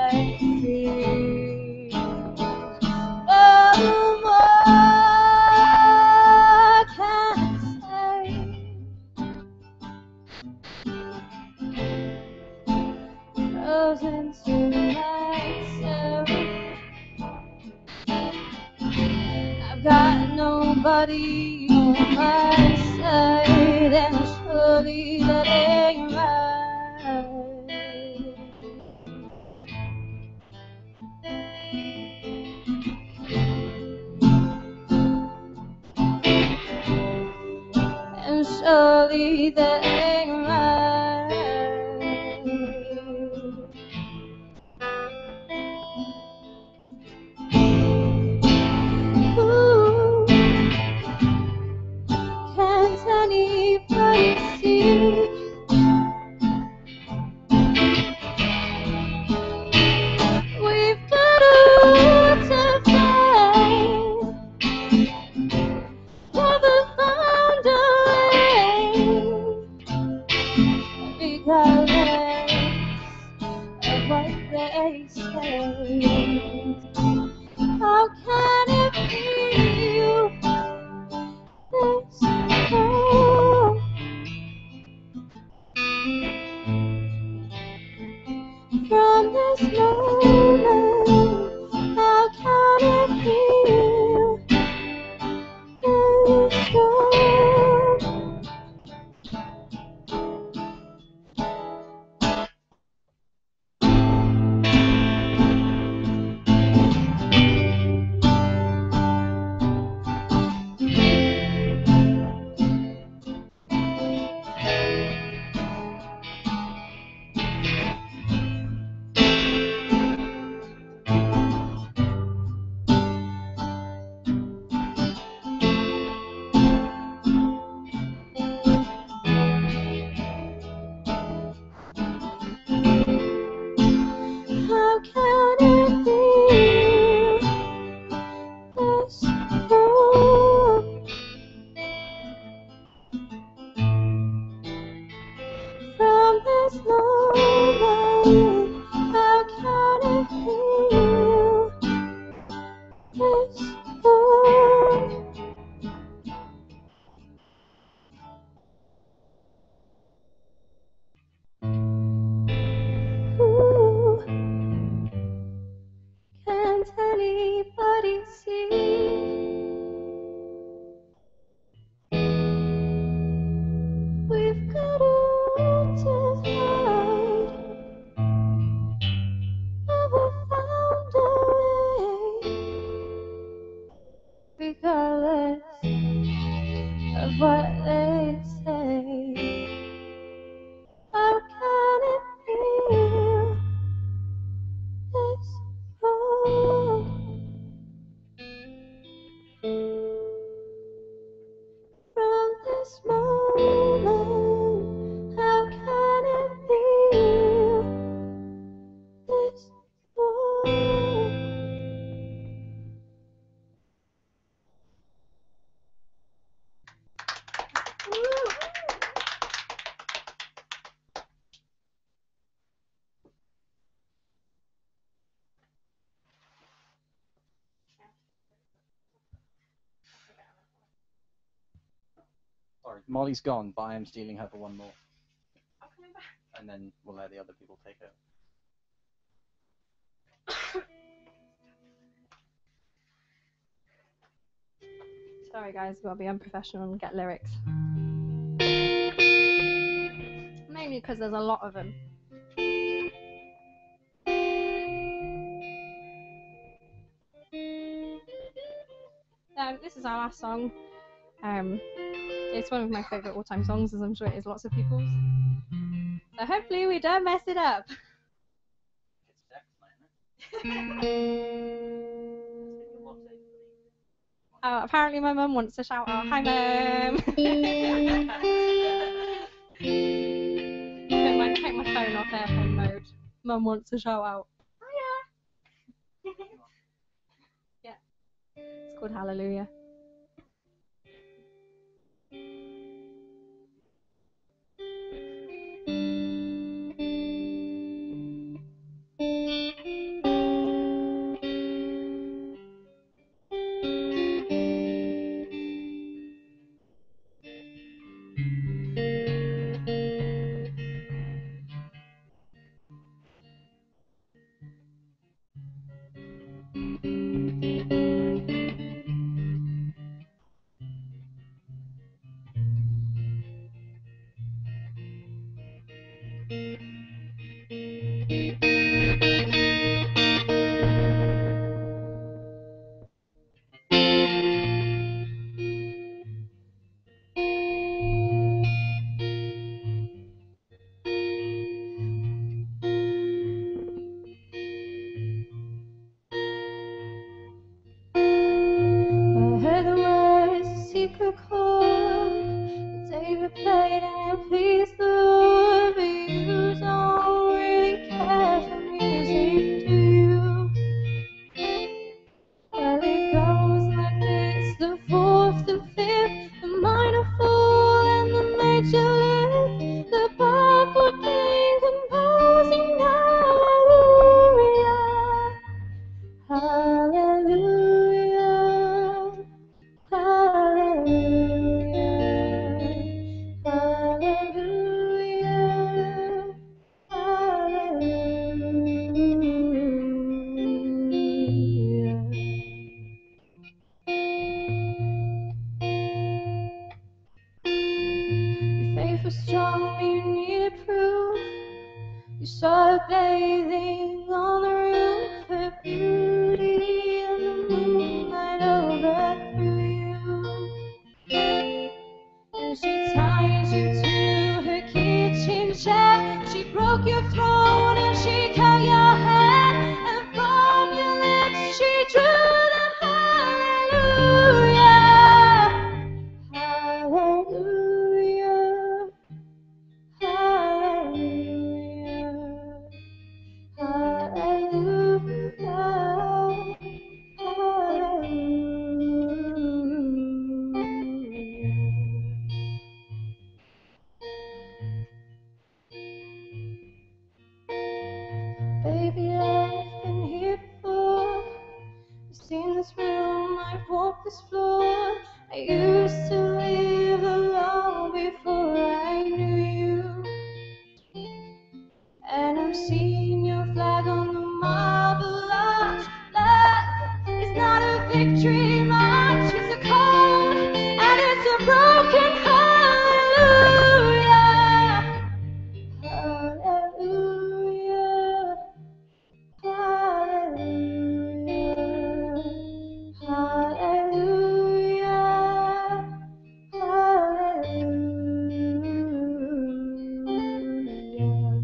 Speaker 1: I see. Oh, what can I say? Frozen to myself. I've got nobody on my side, and surely that ain't right. And surely that ain't right. Ooh, can't anybody see? We've got all to find. Never found a way, regardless of what they say. How can it feel this cold from this moment? How can it feel this cold? How can it feel this cold from this moment? How can it feel this cold? Ooh, can't anybody see? We've got all to find. Never found a way, regardless of what they say. How can it feel this cold from this moment? How can it feel this cold?
Speaker 3: Sorry, Mollie's gone, but I am stealing her for one more. And then we'll let the other people take it.
Speaker 4: Sorry guys, gotta be unprofessional and get lyrics. Mainly because there's a lot of them. Um, this is our last song. Um, it's one of my favourite all-time songs, as I'm sure it is lots of people's. So hopefully we don't mess it up. Oh, apparently my mum wants to shout out, "Hi mum!" Don't mind, take my phone off airplane mode. Mum wants to shout out, "Hiya!" Yeah, it's called Hallelujah.
Speaker 1: this floor. I used to live alone before I knew you. And I'm seeing your flag on the marble arch. Love is not a victory march, it's a cold and it's a broken hallelujah. Hallelujah. Hallelujah. Hallelujah. Hallelujah.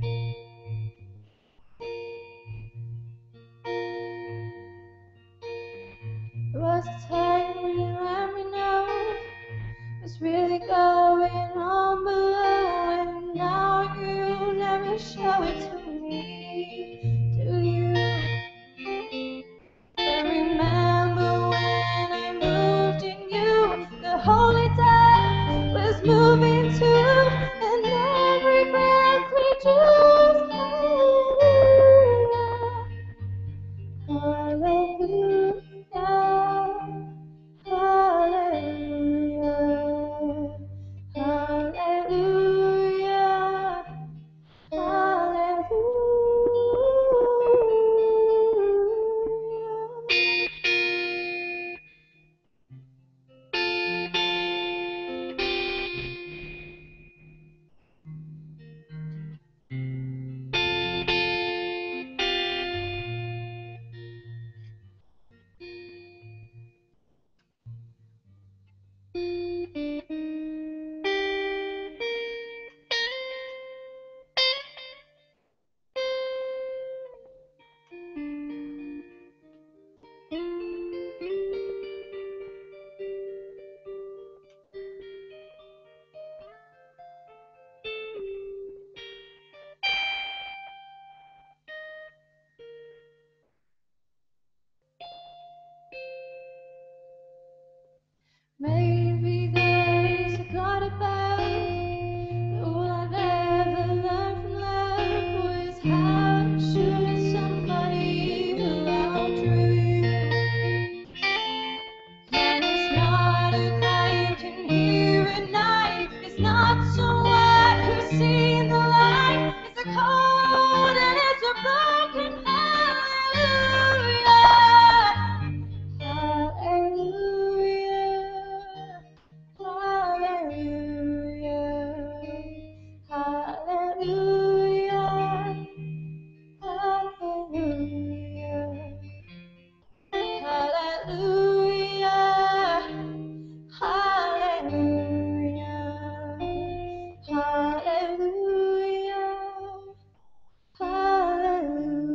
Speaker 1: There was a time when you let me know what's really going on below, and now you never show it to me, do you? I remember when I moved in you, the holy tide was moving too, and every breath we drew was hallelujah. Hallelujah. Hallelujah. Hallelujah. Maybe there is a God above, but all I've ever learned from love was how to shoot somebody who outdrew you. And it's not a cry you can hear at night, it's not someone who's seen the light, it's a cold and it's a broken hallelujah. Hallelujah. Hallelujah. Hallelujah. Hallelujah. Hallelujah. Hallelujah. Hallelujah.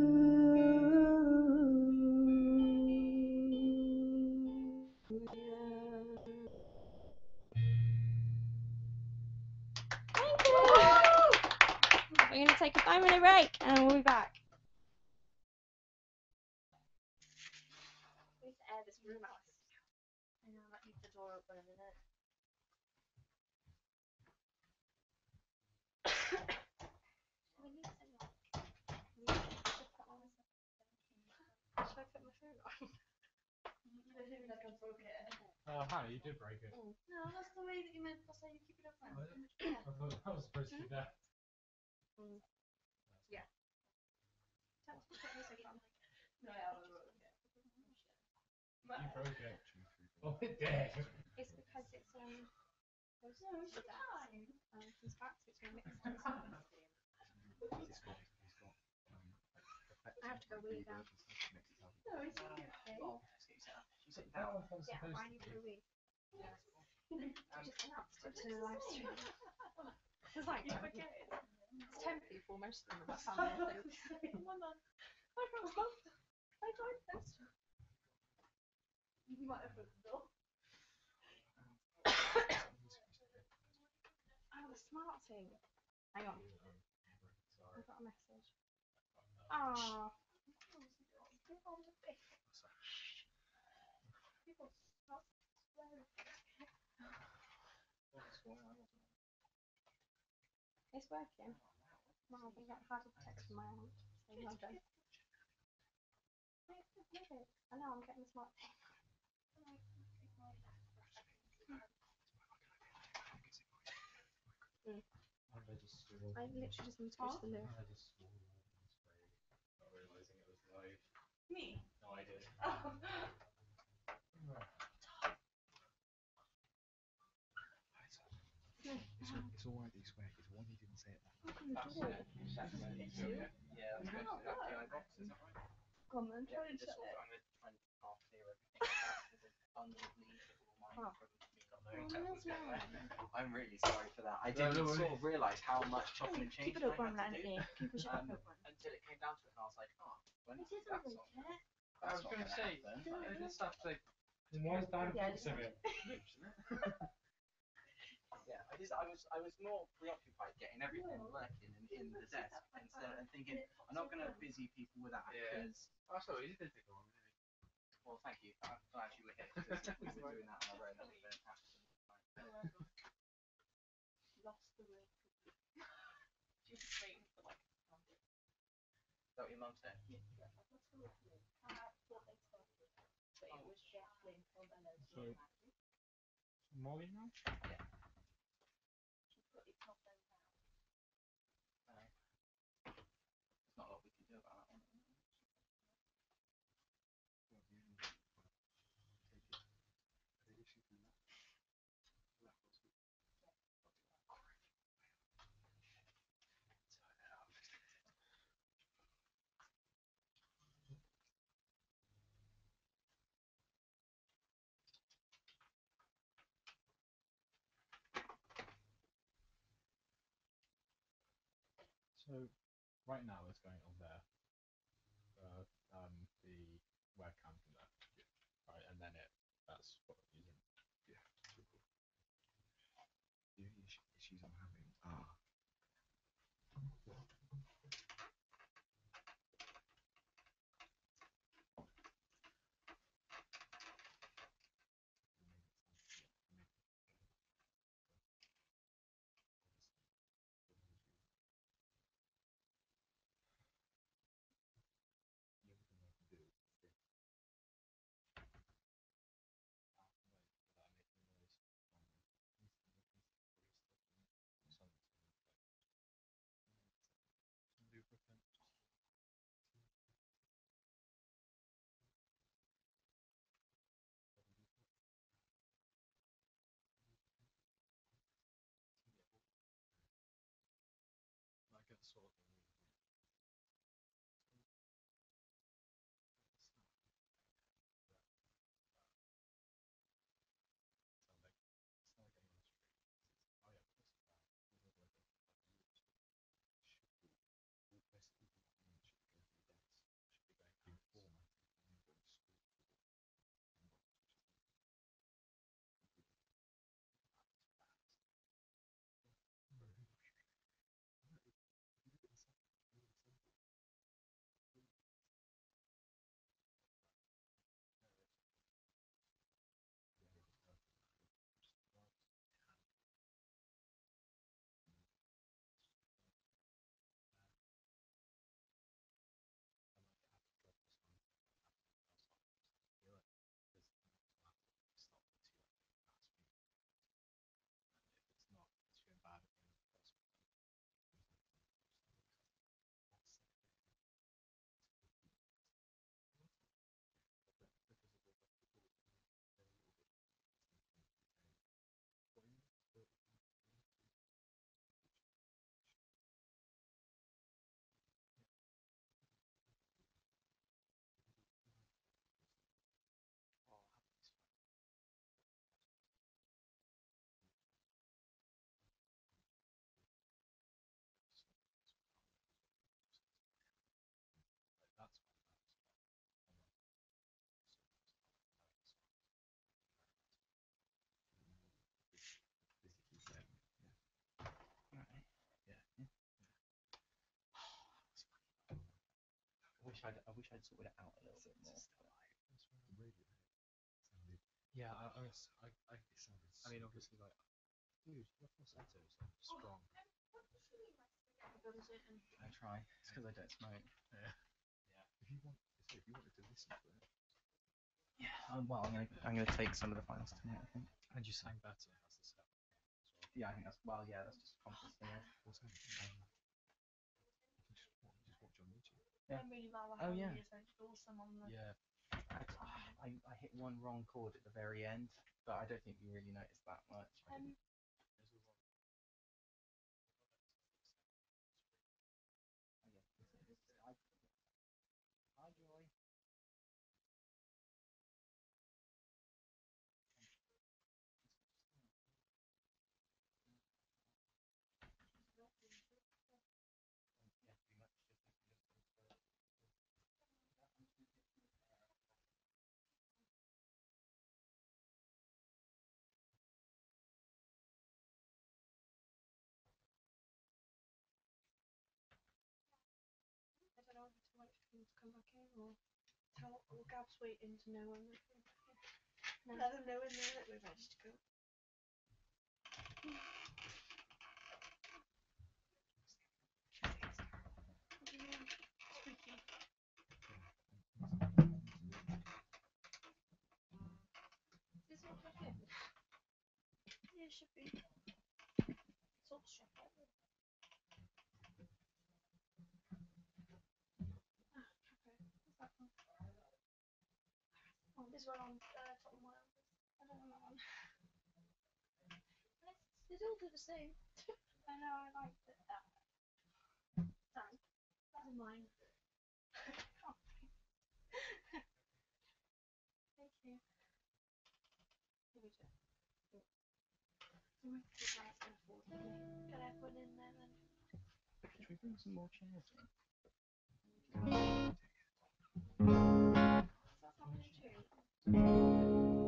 Speaker 1: Hallelujah.
Speaker 4: Thank you. We're going to take a five minute break and we'll be back. We need to air this room out. I know, I might leave the door open a minute. We need to like, we need to put on something. Should I put my phone on?
Speaker 2: Oh, Hannah, you did break it.
Speaker 4: Mm. No, that's the way that you meant. That's how you keep it up.
Speaker 2: Oh, yeah. I thought that was supposed to be that.
Speaker 4: Mm. Yeah. Don't put music on. No, I haven't.
Speaker 2: You broke it. Oh, it did.
Speaker 4: It's because it's um. Goes no, it's fine. Um, comes back to it's mixed. I have to go wee now.
Speaker 1: No, it's okay.
Speaker 4: Oh.
Speaker 2: That one was
Speaker 4: Yeah,
Speaker 2: supposed
Speaker 4: I need to go wee. Yeah. Just announced it to the live stream. It's like you forget it. It's ten people, most of them are family. I think. Come on, I can't stop. I tried this. You might have opened the door. Oh, the smart thing. Hang on. I've got a message. Oh. It's working. Well, I think I had a text from my aunt saying I'm done. I know, I'm getting the smart thing. I literally just need to go to the loo.
Speaker 2: I just swore not realising it was live.
Speaker 1: Me?
Speaker 2: No, I did.
Speaker 1: Oh.
Speaker 2: It's, all, it's all right that you swear, because one, you didn't say it that.
Speaker 1: Open the door.
Speaker 3: Yeah, that's good.
Speaker 1: Oh,
Speaker 3: P O
Speaker 1: look.
Speaker 3: box, is that right?
Speaker 1: Come on, try
Speaker 3: Yeah,
Speaker 1: and
Speaker 3: this
Speaker 1: shut
Speaker 3: one,
Speaker 1: it.
Speaker 3: I'm going to try and half clear everything out because it's unbelievable mine
Speaker 1: Oh.
Speaker 3: from me not knowing
Speaker 1: Oh,
Speaker 3: that
Speaker 1: no,
Speaker 3: was
Speaker 1: it's
Speaker 3: going
Speaker 1: not.
Speaker 3: on. I'm really sorry for that. I
Speaker 2: No,
Speaker 3: didn't
Speaker 2: no
Speaker 3: sort
Speaker 2: worries.
Speaker 3: of realise how much chopping and
Speaker 1: Keep
Speaker 3: changing
Speaker 1: it up
Speaker 3: I
Speaker 1: one,
Speaker 3: had to do
Speaker 1: Lanny. Can you push it back
Speaker 3: um,
Speaker 1: up one?
Speaker 3: until it came down to it, and I was like, oh, when
Speaker 1: It
Speaker 3: did
Speaker 1: is
Speaker 3: that
Speaker 1: all
Speaker 3: song?
Speaker 1: right.
Speaker 2: I was going to say,
Speaker 3: happen.
Speaker 2: I just have to. Why is Dan
Speaker 1: Yeah,
Speaker 2: fixing
Speaker 1: just-
Speaker 2: it?
Speaker 3: Yeah, I just I was I was more preoccupied getting everything working in, in the desk instead and thinking I'm not gonna busy people with that
Speaker 2: Yeah.
Speaker 3: because
Speaker 2: That's all right, you didn't take long, did you?
Speaker 3: well thank you. I'm glad you were here because we were doing that on our own. That would have been absolutely fine.
Speaker 1: Lost the word. She was waiting for like.
Speaker 3: Is that what your mum said?
Speaker 1: Yeah. That's what it was. I thought they started, but it was Jacqueline from N O C.
Speaker 2: So- Molly now?
Speaker 3: Yeah.
Speaker 1: She put it top and down.
Speaker 3: Uh, there's not a lot we can do about that one.
Speaker 2: So, right now it's going on there. Uh, um, the webcam from there. Right, and then it. That's what I'm using. Yeah. The only issue, issues I'm having are. Like a sort of.
Speaker 3: I wish I'd I wish I'd sorted it out a little bit more.
Speaker 2: Yeah, I, I, was- I, I, I mean, obviously, like, dude, your falsetto is like strong.
Speaker 3: I try. It's because I don't smoke.
Speaker 2: Yeah. Yeah. If you want, if you wanted to listen to it,
Speaker 3: Yeah. Um, well, I'm gonna I'm gonna take some of the files tonight. I think.
Speaker 2: and you sang better as the set.
Speaker 3: Yeah, I think that's well. Yeah, that's just confidence. Yeah.
Speaker 2: Also, um, you can just, wa- just watch on YouTube.
Speaker 3: Yeah.
Speaker 1: I'm really bad with
Speaker 3: Oh,
Speaker 1: how
Speaker 3: yeah.
Speaker 1: it is. I just some on the
Speaker 2: Yeah.
Speaker 3: I, I hit one wrong chord at the very end, but I don't think you really noticed that much.
Speaker 1: um,
Speaker 3: Hi, Joy.
Speaker 1: I don't know whether to wait for him to come back in or tell or Gab's waiting to know when we're coming back in. No. Let them know when they're that we're ready to go. Squeaky. Is this all plugged in? Yeah, it should be. It's all strapped up. Ah, okay. What's that one? Oh, this one on uh, top of my elbows. I don't know that one. They all do the same. I know, I like it. Uh, Done. That's mine. Oh, thank you. Here we go. Mm. Get everyone in there then.
Speaker 3: Should we bring some more chairs in?
Speaker 1: That's happening too.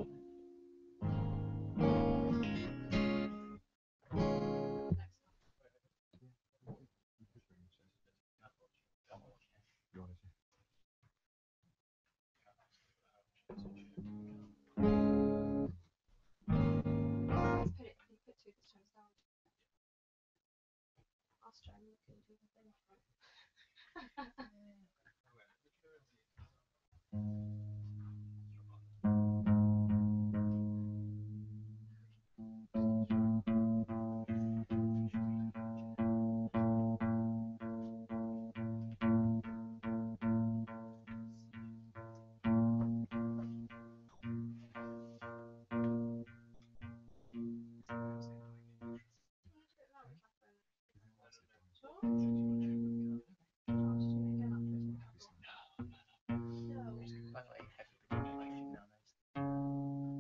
Speaker 2: You wanted to?
Speaker 1: Let's put it, you put two this time down. I'll try and look into the thing.
Speaker 3: By the way, everybody in motion now knows.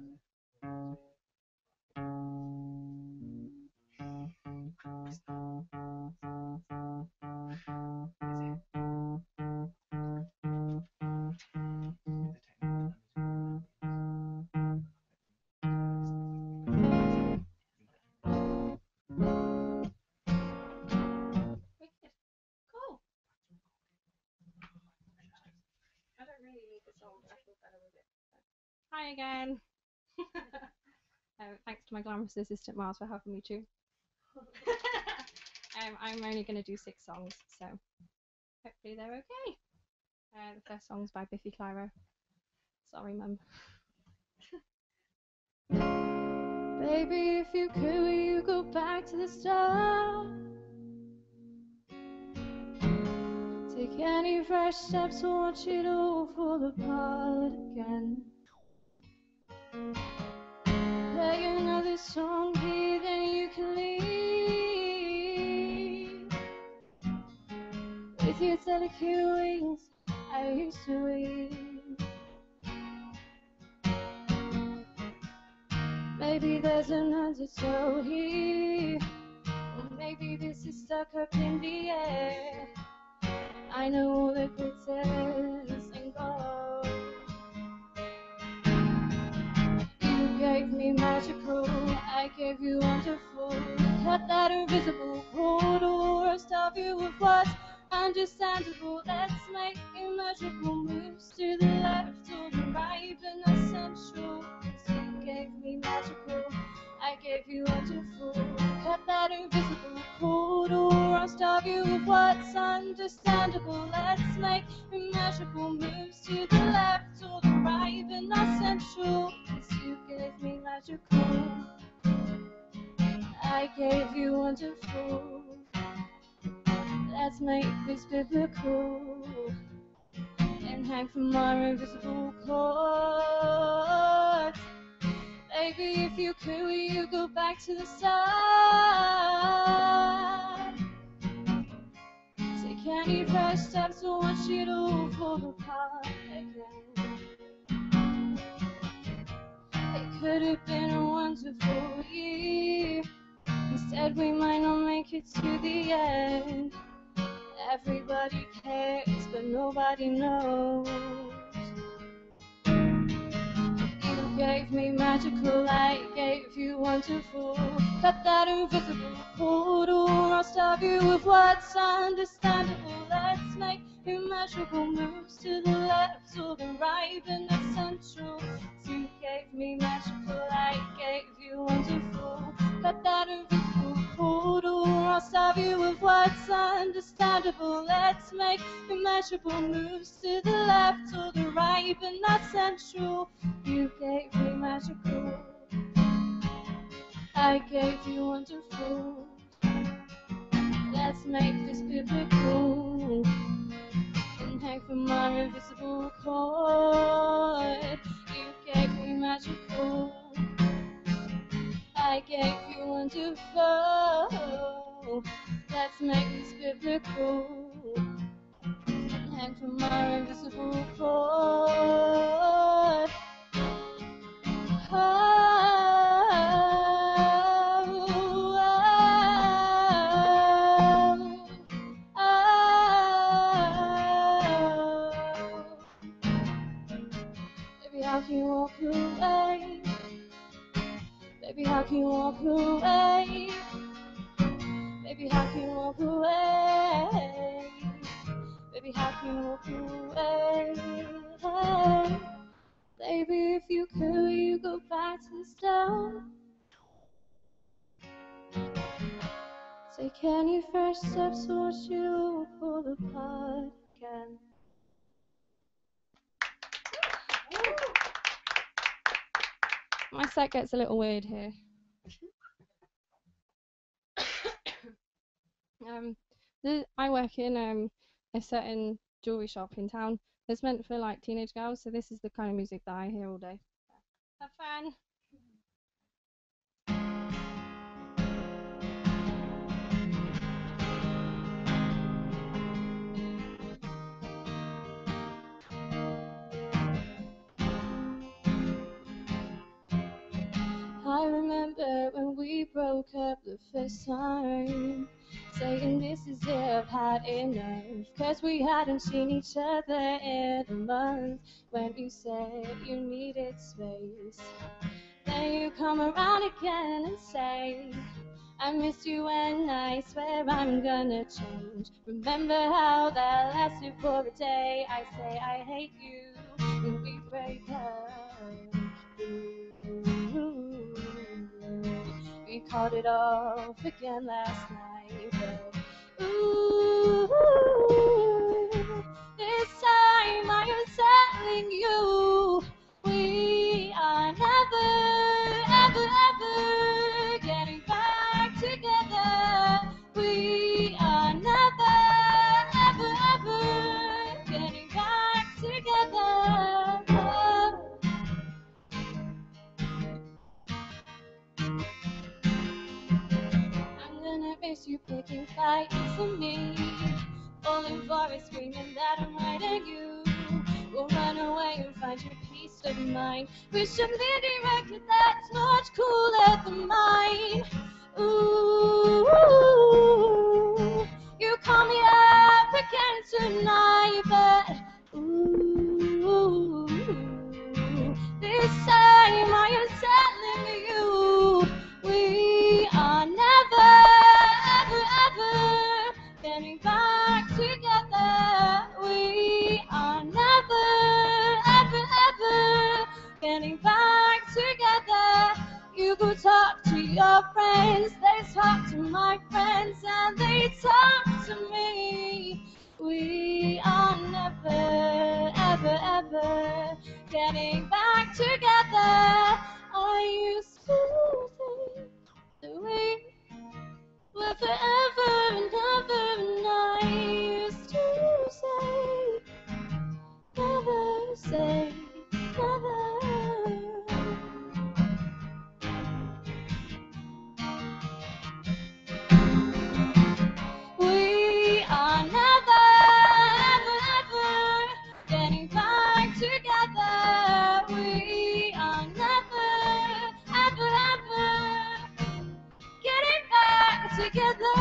Speaker 1: Wicked. Cool. I don't really need the song, but I feel better with it.
Speaker 4: Hi again. um, thanks to my glamorous assistant Mars for helping me too. um, I'm only going to do six songs, so hopefully they're okay. Uh, the first song's by Biffy Clyro. Sorry, Mum. Baby, if you could, will you go back to the start? Take any fresh steps, watch it all fall apart again. Play another song here, then you can leave. With your delicate wings, I used to wait. Maybe there's an undertow here, or maybe this is stuck up in the air. I know all the glitters and gold. You gave me magical, I gave you wonderful. Cut that invisible corridor, stop you with what's understandable. Let's make immeasurable moves to the left or the right, but not sensual. 'Cause you gave me magical, I gave you wonderful. Cut that invisible corridor, stop you with what's understandable. Let's make immeasurable moves to the left or the right, but not sensual. 'Cause you gave me magical,
Speaker 1: I gave you wonderful. Let's make this biblical and hang from our invisible cords. Baby, if you could, will you go back to the start? Take any fresh steps to watch it all fall apart again. It could have been a wonderful year. Instead, we might not make it to the end. Everybody cares, but nobody knows. You gave me magical light, gave you wonderful. Cut that invisible portal, I'll stab you with what's understandable. Let's make immeasurable moves to the left or the right, but not central. You gave me magical light, gave you wonderful. Cut that invisible portal, I'll stab you with what's understandable. Let's make immeasurable moves to the left or the right, but not central. You gave me magical, I gave you wonderful. Let's make this biblical and hang from our invisible cord. You gave me magical, I gave you wonderful. Let's make this biblical and hang from our invisible cord. Oh, oh, oh, oh. Baby, how can you walk away? Baby, how can you walk away? Baby, how can you walk away? Baby, how can you walk away? Baby, if you could, will you go back to the start? Take any fresh steps towards you, pull apart again.
Speaker 4: My set gets a little weird here. um, the, I work in um, a certain jewellery shop in town that's meant for like teenage girls, so this is the kind of music that I hear all day. Have fun!
Speaker 1: I remember when we broke up the first time, saying this is it, I've had enough. Cause we hadn't seen each other in a month. When you said you needed space, then you come around again and say, I miss you and I swear I'm gonna change. Remember how that lasted for a day? I say I hate you when we break up. Ooh, we called it off again last night, but ooh, this time I am telling you, we are never, ever, ever getting back together. We are never, ever, ever getting back together. I'm gonna miss you picking fights for me, falling for it, screaming that I'm right at you. We'll run away and find your peace of mind. We should leave a record that's much cooler than mine. Ooh, you call me up again tonight, but ooh, this time I am telling you, we are never, ever, ever getting back together. We are never, ever, ever getting back together. You go talk to your friends, they talk to my friends, and they talk to me. We are never, ever, ever getting back together. I used to think that we forever and ever, and I used to say, never say never. We are never, ever, ever getting back together. We are never, ever, ever getting back together.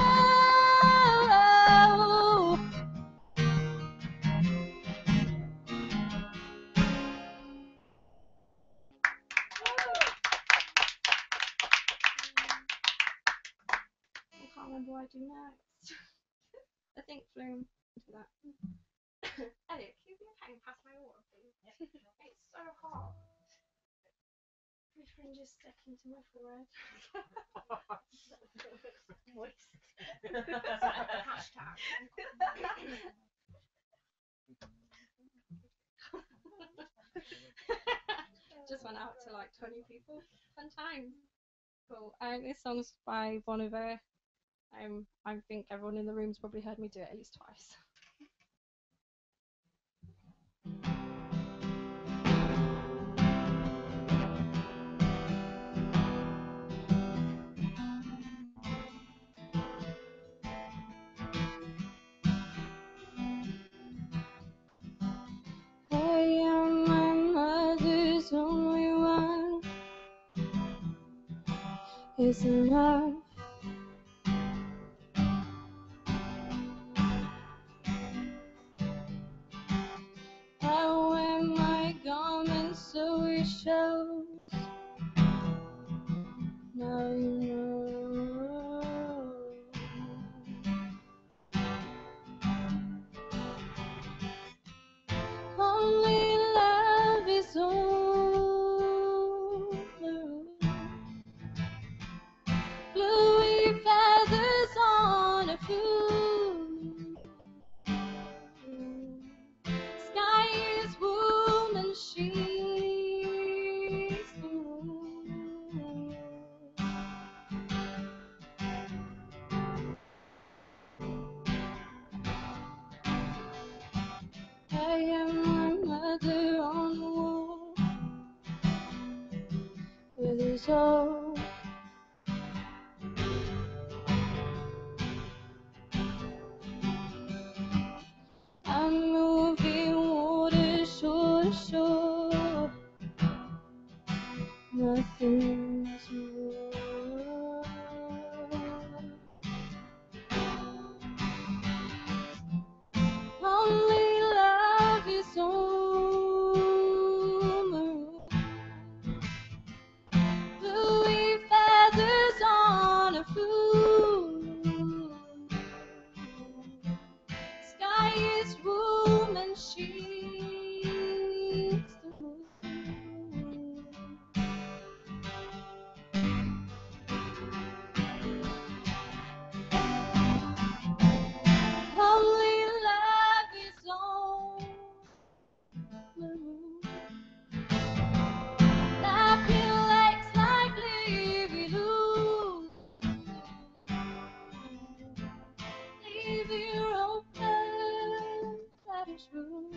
Speaker 4: I can't remember what I do next. I think Flume into that. Elliot, can you be okay and pass my water, please? It's so hot. My fringe is sticking to my forehead. Moist. Hashtag. Just went out to like twenty people. Fun times. Cool. Um, this song's by Bon Iver. Um, I think everyone in the room's probably heard me do it at least twice.
Speaker 1: I am my mother's only one. Is enough. I wear my garments so it shows. Now you know. Only love is over. Bluey feathers on a flute. Sky is warm and she's the moon. I am my mother on the wall with his old. I'm moving water shore to shore. Nothing's more. Only love is over. Bluey feathers on a flute. Sky is warm and she's the moon. Only love is over. Lap your legs like Livy Lou. Leave your open, that is true.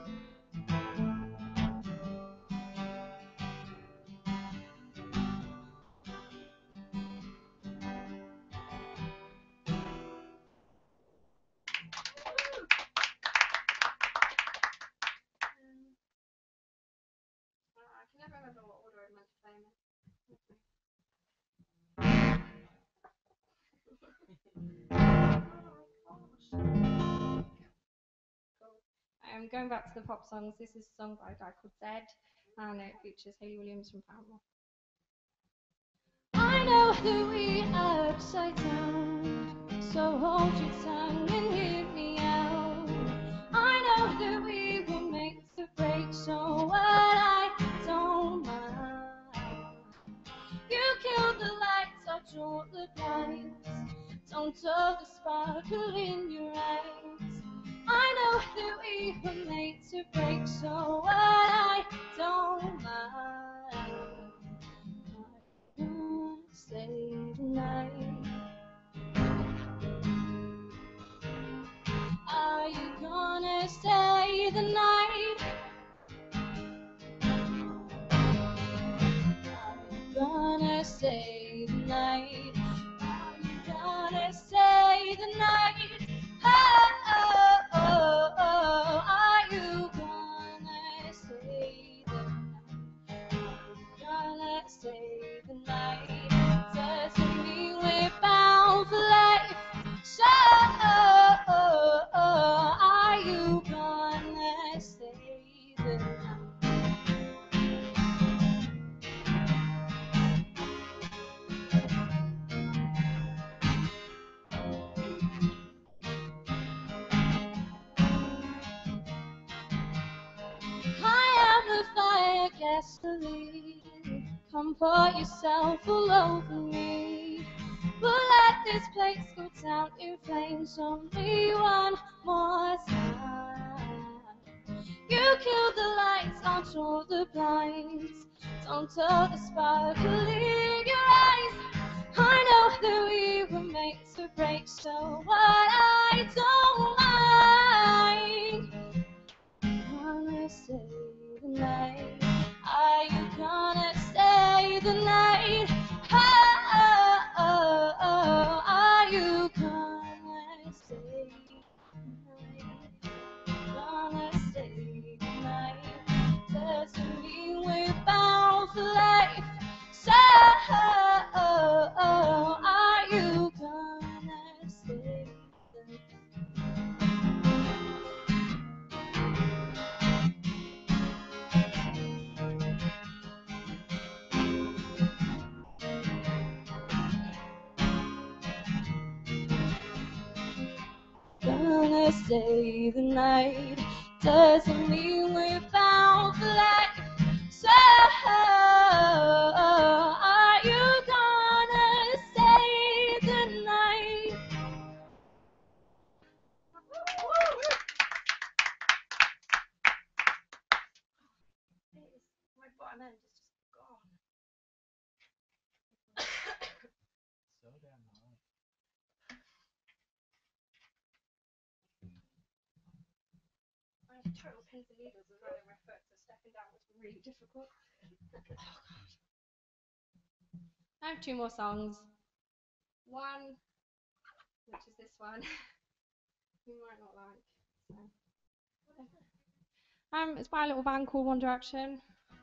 Speaker 4: I can never remember what order I meant to play in. I'm going back to the pop songs. This is a song by a guy called Zed, and it features Hayley Williams from Paramore.
Speaker 1: I know that we are upside down, so hold your tongue and hear me out. I know that we were made to break, so what I don't mind. You killed the lights, I'll draw the blinds. Don't dull the sparkle in your eyes. I know that we were made to break, so what I don't mind. Stay tonight. stay the night? Are you gonna stay the night? Oh, oh, oh, oh. Are you gonna stay the night? Are you gonna stay the night? Doesn't mean we're bound for life. So, oh, oh, oh. Are you gonna stay the night? I am the fire gasoline. Come pour yourself all over me. We'll let this place go down in flames only one more time. You kill the lights, control the blinds. Don't tell the sparkle in your eyes. I know that we were made to break, so what I don't mind. Gonna stay the night? Are you gonna stay the night? Oh, oh, oh, oh. Are you gonna stay the night? Gonna stay the night? Doesn't mean we're bound for life. So, oh, oh, oh. Are you gonna stay the night? Gonna stay the night? Doesn't mean we're bound for life. So, are you gonna stay the night? My bottom end is just gone.
Speaker 2: So damn hard.
Speaker 4: I have total pins and needles as well in my foot, so stepping down was really difficult. I have two more songs. One, which is this one, you might not like. So. Um, it's by a little band called One Direction.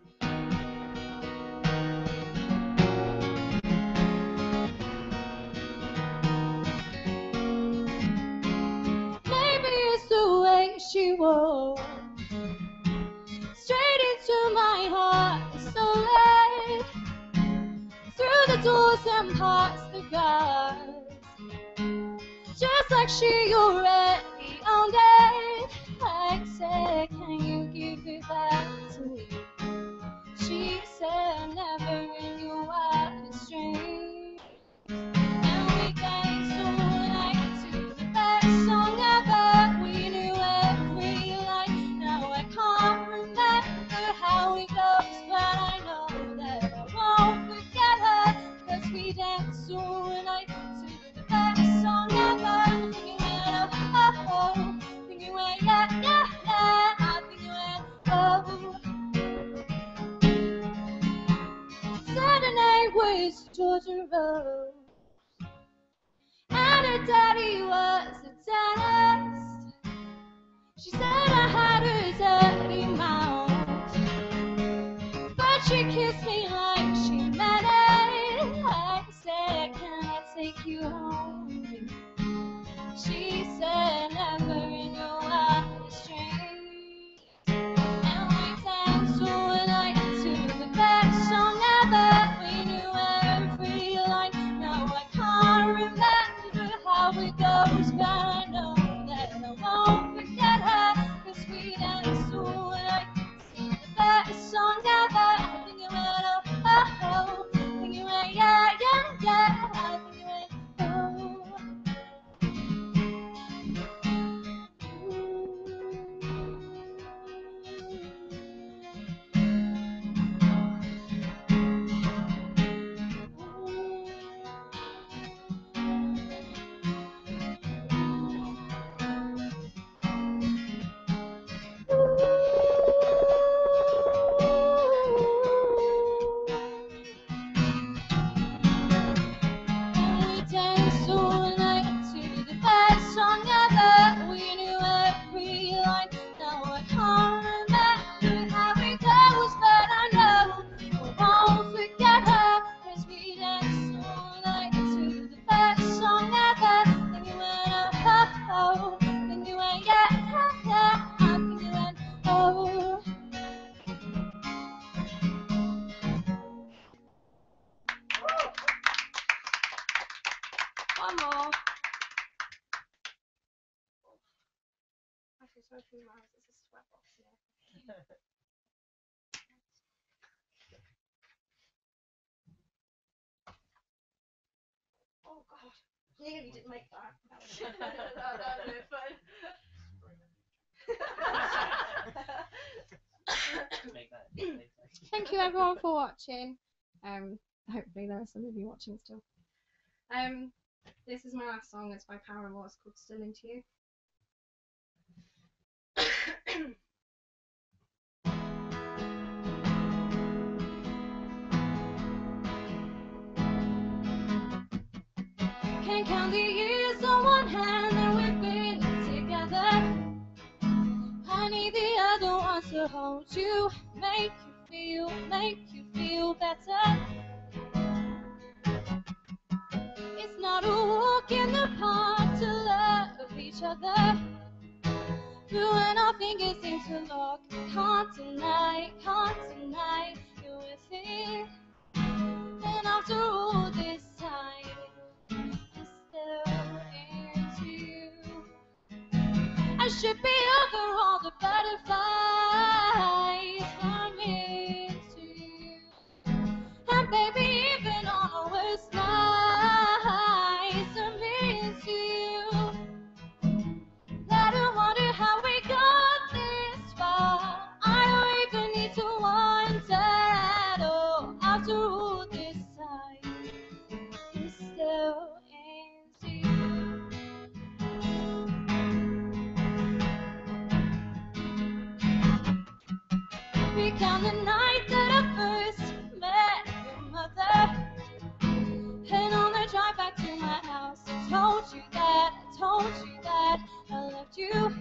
Speaker 4: Maybe it's the way she walks straight into my heart, so late through the doors and past the guards, just like she already owned it. I said, can you give it back to me? She said, never in your wildest dreams. And we danced all night to the best song ever. We knew every line. Now I can't remember how it goes, but I know that I won't forget her. Cause we danced all night to the best song ever. Thinking when oh, oh, oh. Thinking when yeah, yeah, yeah. I think when oh. Said her name was Georgia Rose, and her daddy was a dentist. She said I had her dirty mouth, but she kissed me like she meant it. I said, can I take you home? She said, never in your wildest dreams. And we danced all night to the best song ever. We knew every line. Now I can't remember how it goes, but I know that I won't forget her. Cause we danced all two miles. It's a sweat box here. Oh God, nearly didn't make that. That would have been that would have been fun.
Speaker 3: Make that later.
Speaker 4: Thank you everyone for watching. Um, hopefully there are some of you watching still. Um, this is my last song. It's by Paramore. It's called "Still Into You." Can't count the years on one hand that we've been together. I need the other one to hold you, make you feel, make you feel better. It's not a walk in the park to love each other. But when our fingers interlock, can't deny, can't deny you're with it. And after all this time, I'm still into you. I should be over all the butterflies I'm into you. And baby, even on our worst nights, I'm into you. Let her wonder how we got this far. I don't even need to wonder at all. After all this time, I'm still into you. Recount the night that I first met your mother. And on the drive back to my house, I told you that, I told you that I loved you.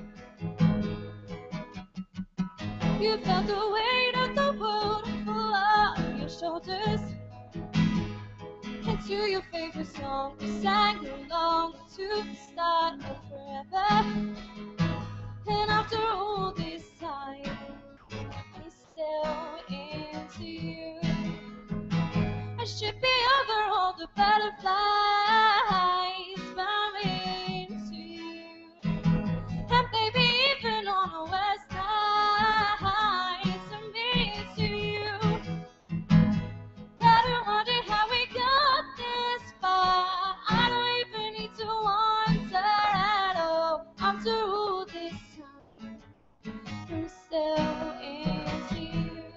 Speaker 4: You felt the weight of the world full of your shoulders. And to your favorite song, you sang along to the start of forever. And after all this time, I'm still into you. I should be over all the butterflies, but I'm into you. And baby, even on the west nights, I'm into you. Gotta wonder how we got this far. I don't even need to wonder at all. After all this time, I'm still into you.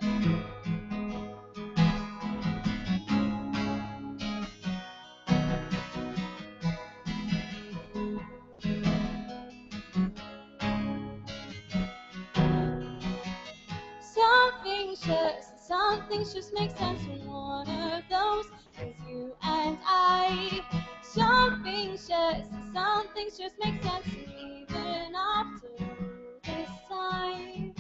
Speaker 4: Some things just, some things just make sense in one of those is you and I. Some things just, some things just make sense even after this time.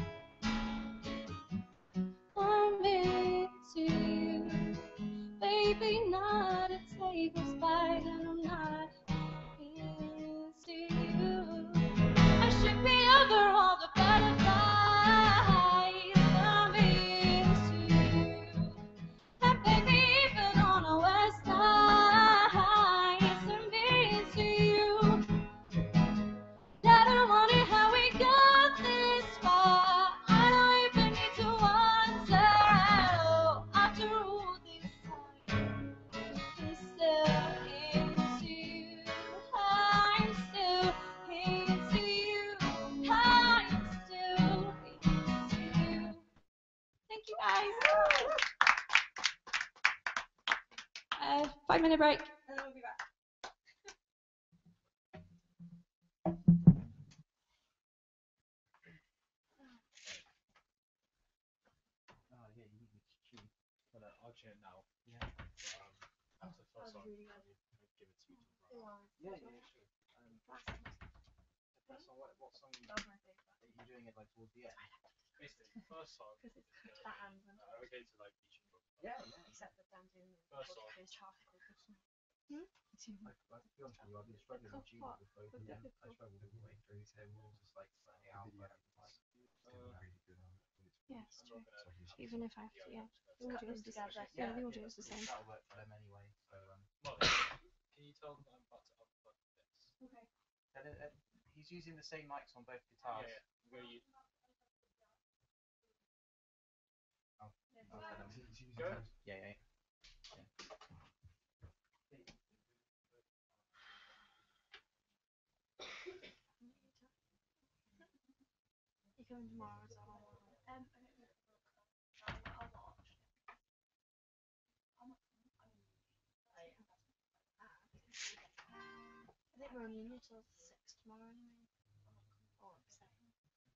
Speaker 4: I'm into you, baby, not a taker's bite, and I'm not into you. I should be over all the butterflies, I'm into you. And baby, even on a west nights, I'm into you. That I wonder how we got this far. I don't even need to wonder at all. After all this time, I'm still into you. I'm still into you. I'm still into you. Thank you guys. Uh, five minute break, and then we'll be back.
Speaker 2: Oh, yeah, you need me to tune. But uh, I'll tune it now.
Speaker 3: Yeah.
Speaker 2: Um, that's the first song.
Speaker 4: really
Speaker 2: I'll
Speaker 4: good.
Speaker 2: give it to you.
Speaker 3: Yeah, yeah, sure. Um, the first song, what, what song
Speaker 4: That was my favourite.
Speaker 3: are you doing it like towards the end?
Speaker 2: Basically, the first song.
Speaker 4: Because it's
Speaker 2: is,
Speaker 4: that
Speaker 2: uh,
Speaker 4: and then
Speaker 2: uh, okay, to like each of them.
Speaker 3: Yeah, yeah.
Speaker 4: except that I'm doing the
Speaker 2: First song.
Speaker 4: his chart.
Speaker 3: Like, like, to be honest with you, I've been struggling with tuning with both of them. I struggled all the way through, so we'll just like slightly out, but like,
Speaker 2: Uh,
Speaker 4: Yeah, it's
Speaker 2: I'm
Speaker 4: true.
Speaker 2: not gonna-
Speaker 4: Even if I, yeah, the
Speaker 1: Cut
Speaker 4: audio
Speaker 1: them
Speaker 4: is the same.
Speaker 1: together.
Speaker 4: Yeah, the audio is the same.
Speaker 3: that'll work for them anyway. So, um,
Speaker 2: Mollie, can you tell them I'm about to upload this?
Speaker 4: Okay.
Speaker 3: and, uh, he's using the same mics on both guitars.
Speaker 2: Yeah, yeah.
Speaker 3: I'll, I'll tell them. Go. Yeah, yeah.
Speaker 1: You coming tomorrow as well? Um, I don't know. I'll, I'll watch. I'm not, I mean, I, I think we're only in until six tomorrow anyway. Oh, exciting.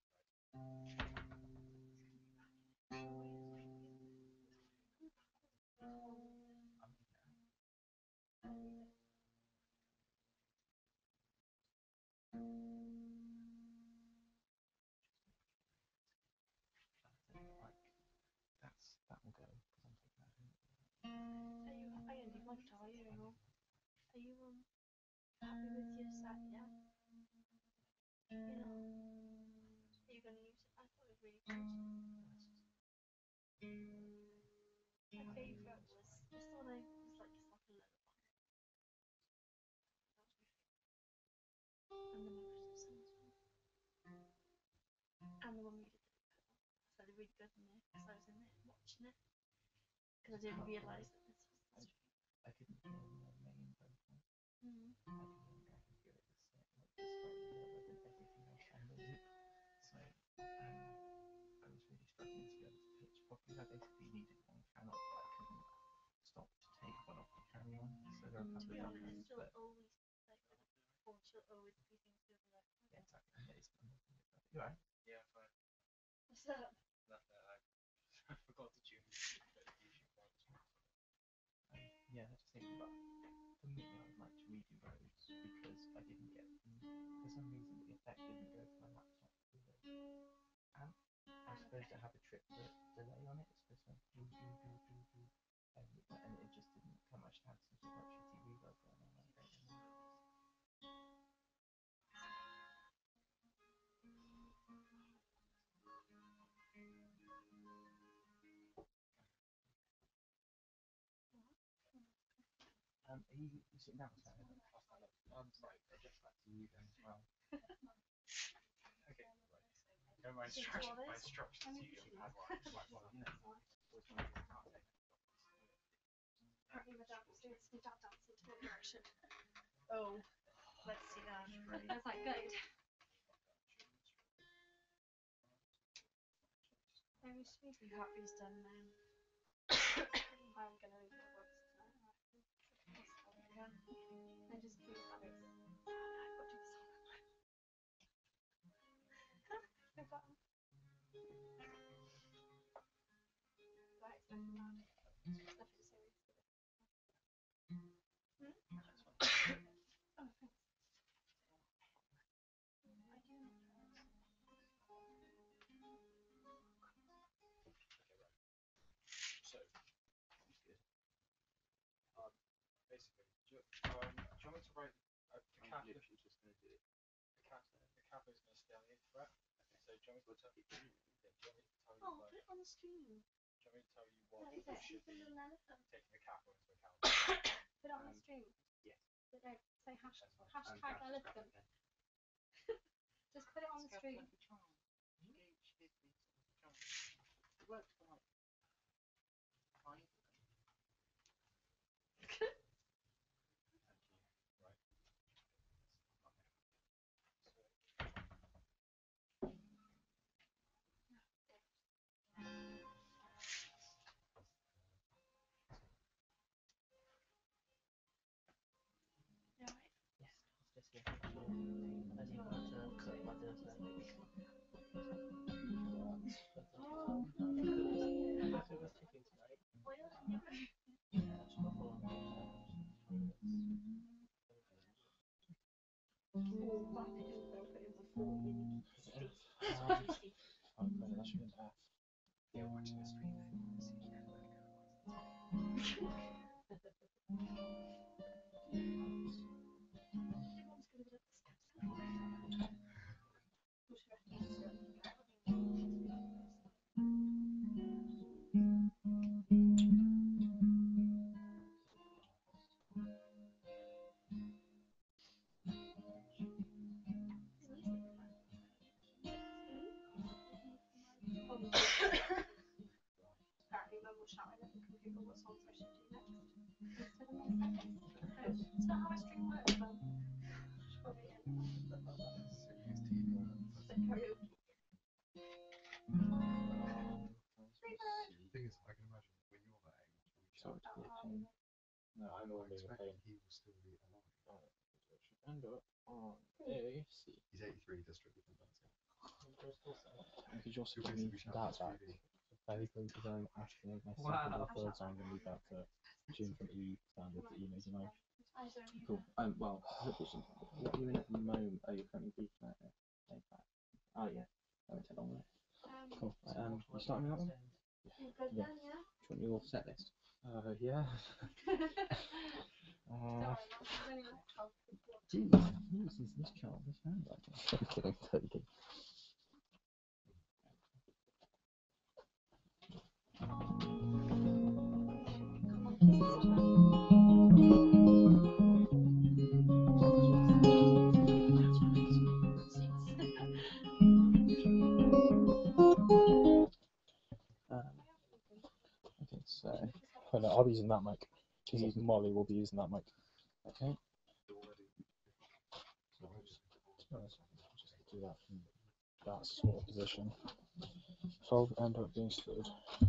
Speaker 3: That's that will go because I'm taking that home.
Speaker 1: Are you, are you leave my guitar here, you know? Are you um happy with your set, yeah? You know? Are you gonna use it? I thought it was really good. My favourite was just the one I was like just like a little one. And the Moses one. And the one we did. I thought they were really good in there because I was in there watching it. Because I didn't realise that this was the stream.
Speaker 3: I couldn't hear the main vocal.
Speaker 1: Mm.
Speaker 3: I could hear, I could hear it the same, like just slightly lower than everything else on the loop. So um, I was really struggling to be able to pitch properly. I basically needed one can off, but I couldn't stop to take one off to carry on. So there are a
Speaker 1: To
Speaker 3: couple
Speaker 1: be
Speaker 3: of
Speaker 1: honest,
Speaker 3: different,
Speaker 1: she'll
Speaker 3: but
Speaker 1: always like with a phone, she'll always be things to the left.
Speaker 3: yeah, exactly. I'm amazed. I'm amazed. You alright?
Speaker 2: Yeah, fine.
Speaker 1: What's that?
Speaker 2: Nothing. I, I forgot to tune the YouTube one.
Speaker 3: Um, yeah, I was just thinking about, for me, I would like to redo those because I didn't get them. For some reason, the effect didn't go to my laptop with the amp. I was supposed to have a trip de- delay on it. It's supposed to do, do, do, do, do. And, and it just didn't come. I should have some sort of shitty reverb going on. I don't know. Um, are you, you sitting down? Sorry,
Speaker 2: I'll stand up. Um, right, I guess that's you then as well. Okay, right. No, my
Speaker 1: So do
Speaker 2: instruction,
Speaker 1: all
Speaker 2: my
Speaker 1: this?
Speaker 2: instructions to
Speaker 1: I mean,
Speaker 2: you.
Speaker 1: you
Speaker 2: Right,
Speaker 1: should.
Speaker 2: right, well, you know, always try to get out there.
Speaker 1: Apparently my dad was doing my dad dancing to One Direction. Oh, let's see that. That's like good. Very sweet. I'm happy he's done now. I'm gonna leave my works tonight. I just feel that it's. I've got to do this all the time. No button. Right, it's nothing bad. Nothing serious. Hmm? Oh, thanks. I do
Speaker 2: So, um, basically, do you, um, do you want me to write uh, the cap? I'm literally just going to do it. The cap, the cap is going to stay on the eighth fret. So, do you want me to tell you? Yeah, do you want me to tell you?
Speaker 1: Oh,
Speaker 2: Like,
Speaker 1: put it on the screen.
Speaker 2: do you want me to tell you what
Speaker 1: That is
Speaker 2: you
Speaker 1: it.
Speaker 2: should
Speaker 1: It's a
Speaker 2: be
Speaker 1: little elephant.
Speaker 2: taking the cap into account?
Speaker 1: Put it on the
Speaker 3: Um,
Speaker 1: screen.
Speaker 3: yes.
Speaker 1: But don't say hash,
Speaker 3: That's fine.
Speaker 1: hashtag
Speaker 3: Um, perhaps just grab
Speaker 1: elephant.
Speaker 3: it then.
Speaker 1: Just put it on the screen.
Speaker 3: It worked for like five of them.
Speaker 2: Right.
Speaker 1: You alright?
Speaker 3: Yes, it's just getting short. I didn't want to cut my the like.
Speaker 1: Oh,
Speaker 3: If it was chicken tonight,
Speaker 1: oil in your mouth.
Speaker 3: yeah, that's what I thought.
Speaker 1: Oh, wrap it in though, put it in before you need to steep.
Speaker 3: Um,
Speaker 1: Steep.
Speaker 2: Oh, no, that should be enough. Yeah, watching the stream.
Speaker 1: Everyone's gonna get up the steps. What should I
Speaker 4: shouting at the computer what songs I should do next instead of my seconds. Is that how a string works then? Should probably end that. Karaoke.
Speaker 2: The thing is, I can imagine when you're that age, we
Speaker 3: Sorry
Speaker 2: should
Speaker 3: to be a pain.
Speaker 2: No, I know I'm being a pain. He will still be alive.
Speaker 3: Right, it should end up on A C.
Speaker 2: He's eighty-three, just strictly from that.
Speaker 3: Could you also
Speaker 2: Who
Speaker 3: give me
Speaker 2: basically
Speaker 3: that
Speaker 2: shouts
Speaker 3: back?
Speaker 2: three D.
Speaker 3: Very briefly ago, after my second
Speaker 1: Wow.
Speaker 3: or third song, I'm going to move back to tune from E standard to E major nine.
Speaker 4: I don't know.
Speaker 3: Cool. Um, well, what are you in at the moment? Are you currently beating at it? Oh, yeah. I won't take long there.
Speaker 4: Um,
Speaker 3: Cool. Right, um, you starting with that one?
Speaker 4: you good
Speaker 3: Yeah.
Speaker 4: then, yeah?
Speaker 3: Do you want your set list? Uh, yeah. uh,
Speaker 4: Sorry, there's only like twelve people.
Speaker 3: Jeez, who is this child? This handwriting. I'm kidding, totally. Um, okay, so
Speaker 2: Oh, no, I'll be using that mic. Because Molly will be using that mic.
Speaker 3: okay.
Speaker 2: Just do that from that sort of position. If I end up being stood.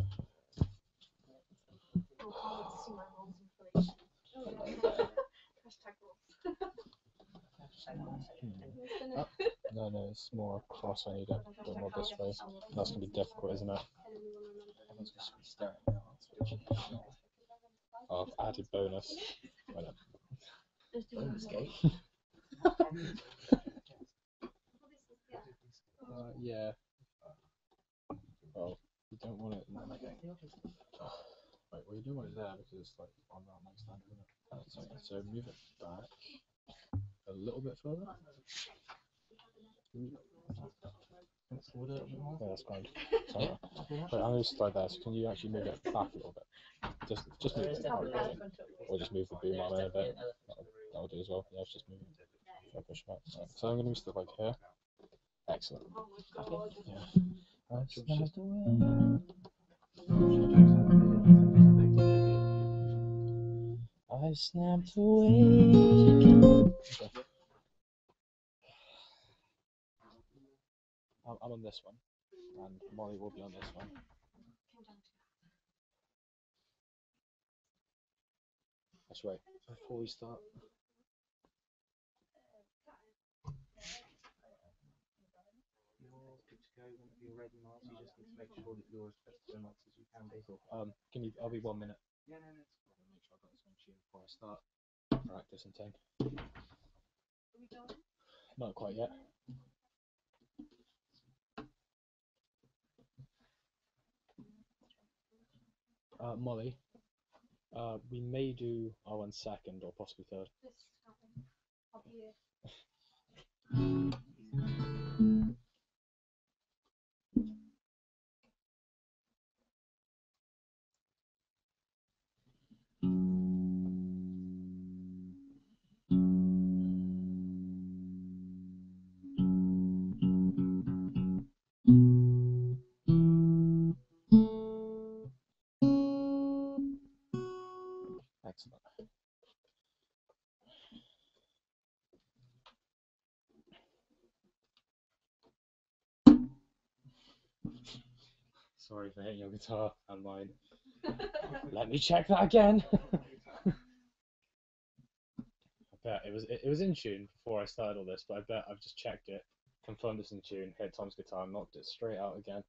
Speaker 4: Oh, can't wait to see my rules information. Hashtag rules.
Speaker 2: Oh, no, no, it's more across. I need it a bit more this way. That's going to be difficult, isn't it? Oh, I've added bonus. Well,
Speaker 3: Bonus game.
Speaker 2: uh, yeah. Well, you don't want it. No, okay. Wait, well, you do want it there because it's like on that mic stand, isn't it? Uh, so, so move it back a little bit further. Yeah, that's fine. Sorry. Wait, I'm going to slide there, so can you actually move it back a little bit? Just just move it back a bit. Or just move the boom arm in a bit. That'll, that'll do as well. Yeah, just move it. If I push back. Right. So I'm going to be stood like here. Excellent. Yeah. I snapped away. I snapped away. Okay. I'm, I'm on this one, and Molly will be on this one. That's right. Before we start.
Speaker 3: You're good to go whenever you're ready, Miles. You just need to make sure that you're as best as much as you can be.
Speaker 2: Cool. Um, give me. I'll be one minute.
Speaker 3: Yeah, no, no, it's
Speaker 2: Make sure I've got this on tune before I start practice and thing. Not quite yet. Uh, Molly, uh, we may do our one second or possibly third.
Speaker 4: This is happening. I'll be here.
Speaker 2: Excellent. Sorry for hitting your guitar and mine. Let me check that again. I bet it was it, it was in tune before I started all this, but I bet I've just checked it, confirmed it's in tune, hit Tom's guitar, and knocked it straight out again.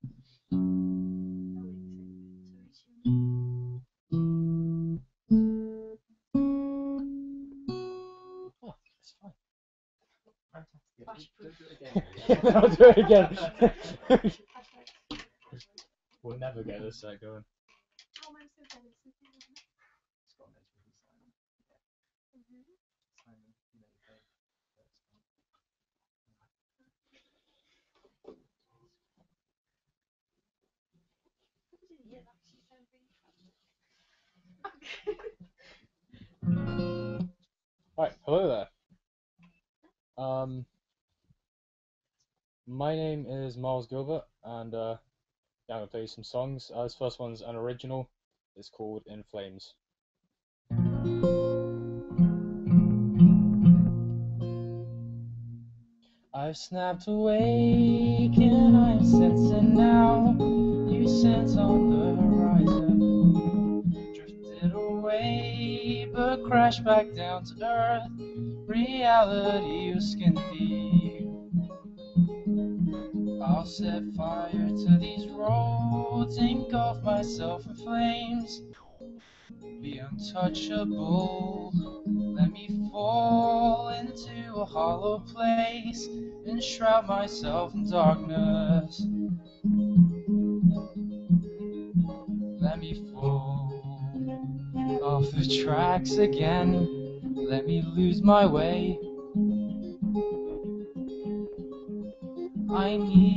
Speaker 2: Oh, it's fine.
Speaker 3: Don't do it again.
Speaker 2: I'll do it again. We'll never get this set going.
Speaker 4: Oh, mine's so good. It's so good, isn't it?
Speaker 3: It's got nice really silent.
Speaker 4: Mhm.
Speaker 3: Silent, you know, okay. That's fine.
Speaker 4: Yeah, that actually sounds really fun.
Speaker 2: Alright, hello there. Um, my name is Miles Gilbert, and uh, yeah, I'm gonna play you some songs. Uh, this first one's an original. It's called In Flames. I've snapped awake and I'm sensing now. You sense on the horizon. Drifted away but crashed back down to earth. Reality was skin deep. I'll set fire to these roads, engulf myself in flames. Be untouchable. Let me fall into a hollow place and shroud myself in darkness. Let me fall off the tracks again. Let me lose my way. I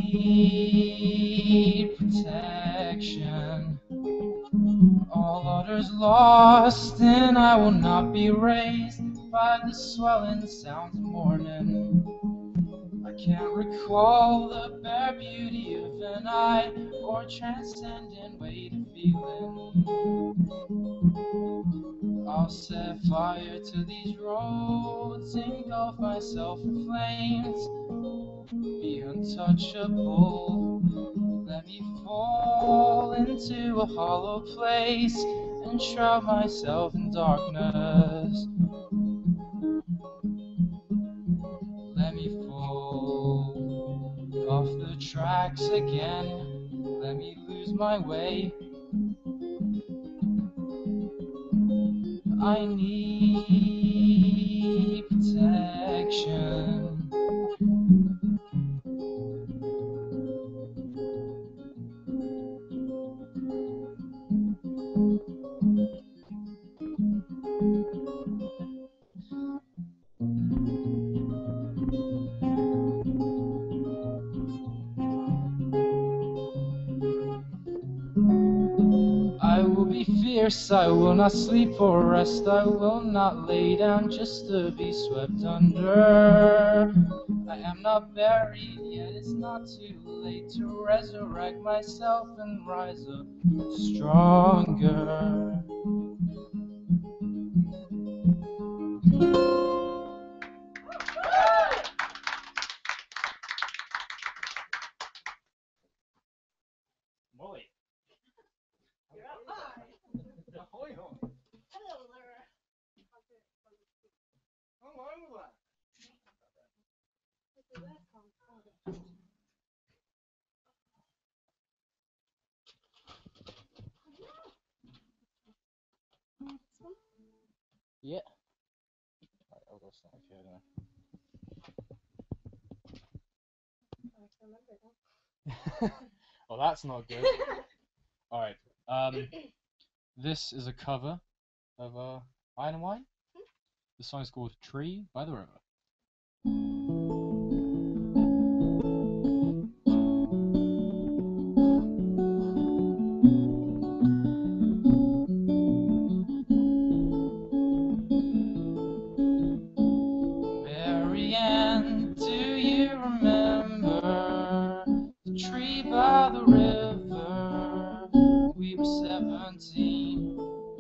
Speaker 2: need protection. All orders lost, and I will not be raised by the swelling sounds of morning. I can't recall the bare beauty of an eye or transcendent weight of feeling. I'll set fire to these roads, engulf myself in flames. Be untouchable. Let me fall into a hollow place and shroud myself in darkness. Let me fall off the tracks again. Let me lose my way. I need protection. I will be fierce, I will not sleep or rest, I will not lay down just to be swept under. I am not buried, yet it's not too late to resurrect myself and rise up stronger. Mollie.
Speaker 1: You're up.
Speaker 2: Ahoy, ho.
Speaker 1: Hello there.
Speaker 2: Yeah. Right, I'll go start here now. Well, that's not good. Alright. Um, this is a cover of uh, Iron and Wine. The song is called Tree by the River. Marianne, do you remember the tree by the river? We were seventeen.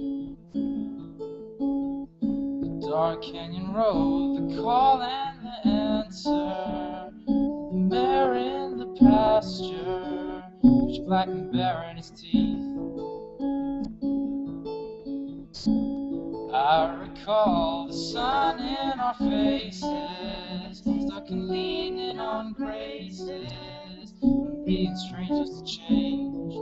Speaker 2: The dark canyon road, the call and the answer. The mare in the pasture, pitch black and bare in his teeth. I recall the sun in our faces, stuck and leaning on graces, and being strangers to change.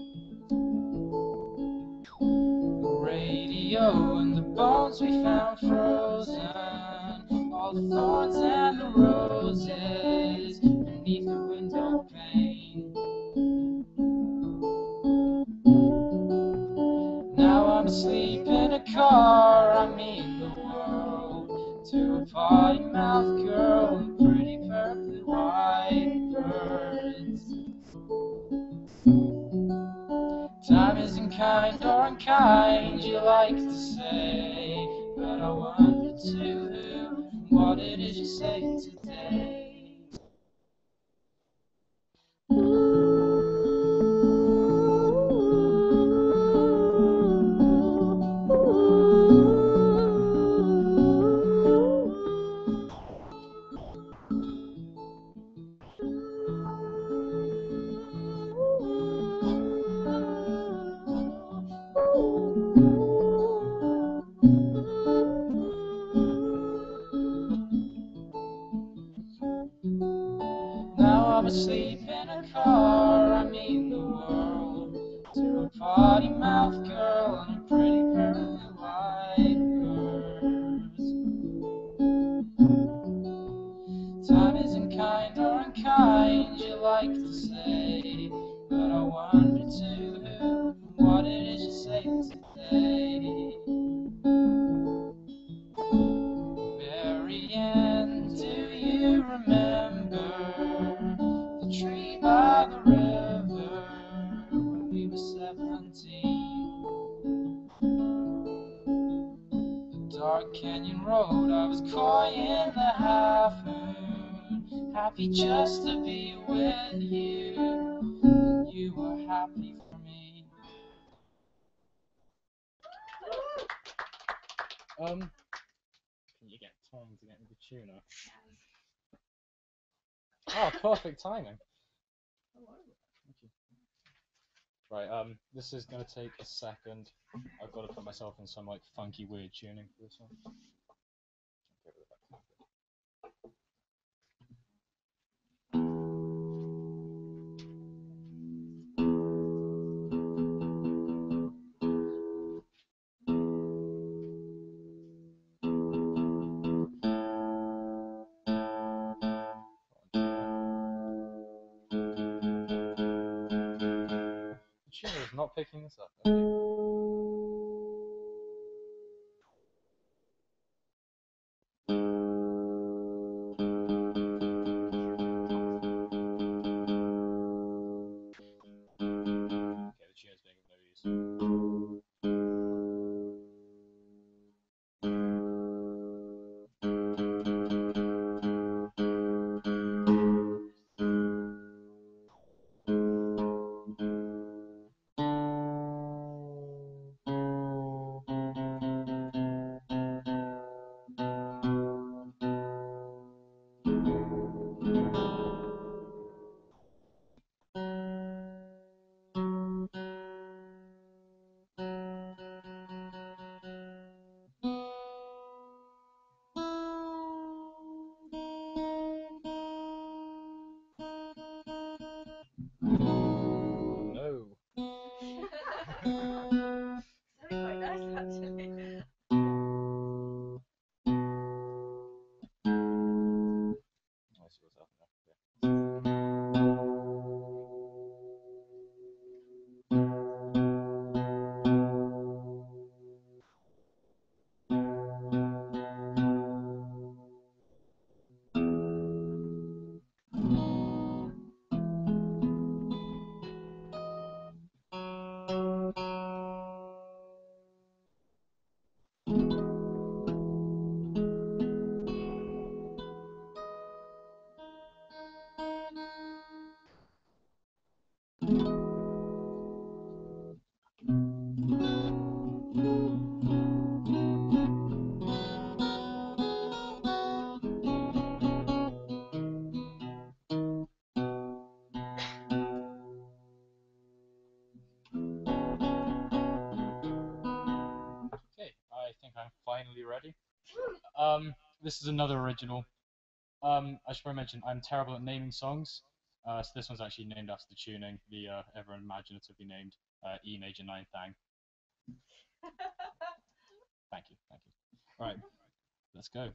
Speaker 2: The radio and the bones we found frozen, all the thorns and the roses beneath the window pane. Now I'm asleep in a car, I mean the world, to a potty mouth girl with pretty perfectly white birds. Time isn't kind or unkind, you like to say, but I wonder too, what it is you say today. potty mouth girl and a pretty curly white girls. Time isn't kind or unkind, you like to say, but I wonder too what it is you say today. Marianne, do you remember the tree by the river when we were seventeen? The dark canyon road, I was coy in the half moon, happy just to be with you, and you were happy for me. Um, can you get Tom to get me the tune up? Oh, perfect timing. Thank you. Right, um, this is gonna take a second. I've got to put myself in some like funky, weird tuning for this one. The tuner is not picking this up. Okay. No.
Speaker 1: Quite nice, actually.
Speaker 2: I see what's happening. Okay, I think I'm finally ready. Um, this is another original. Um, I should probably mention I'm terrible at naming songs. Uh, so this one's actually named after the tuning, the uh, ever imaginatively named uh, E major nine thang. Thank you, thank you. All right, let's go.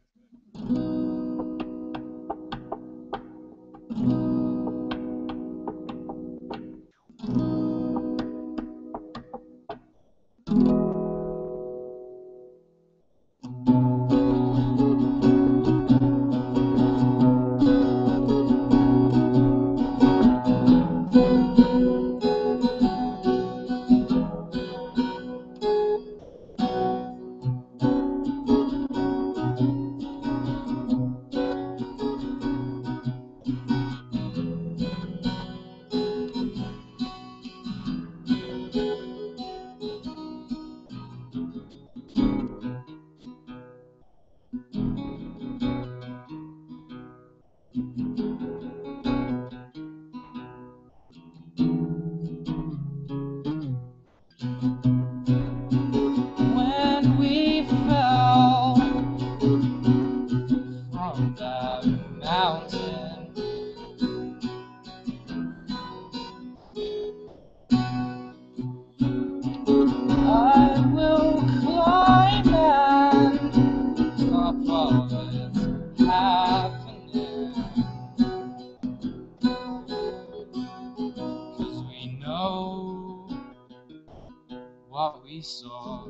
Speaker 5: what we saw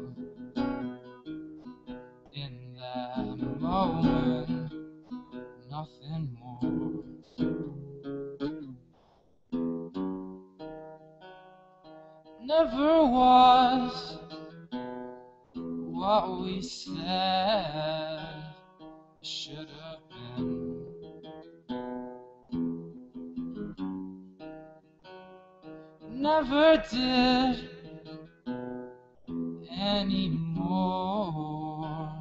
Speaker 5: in that moment, nothing more. Never was what we said should have been. Never did anymore.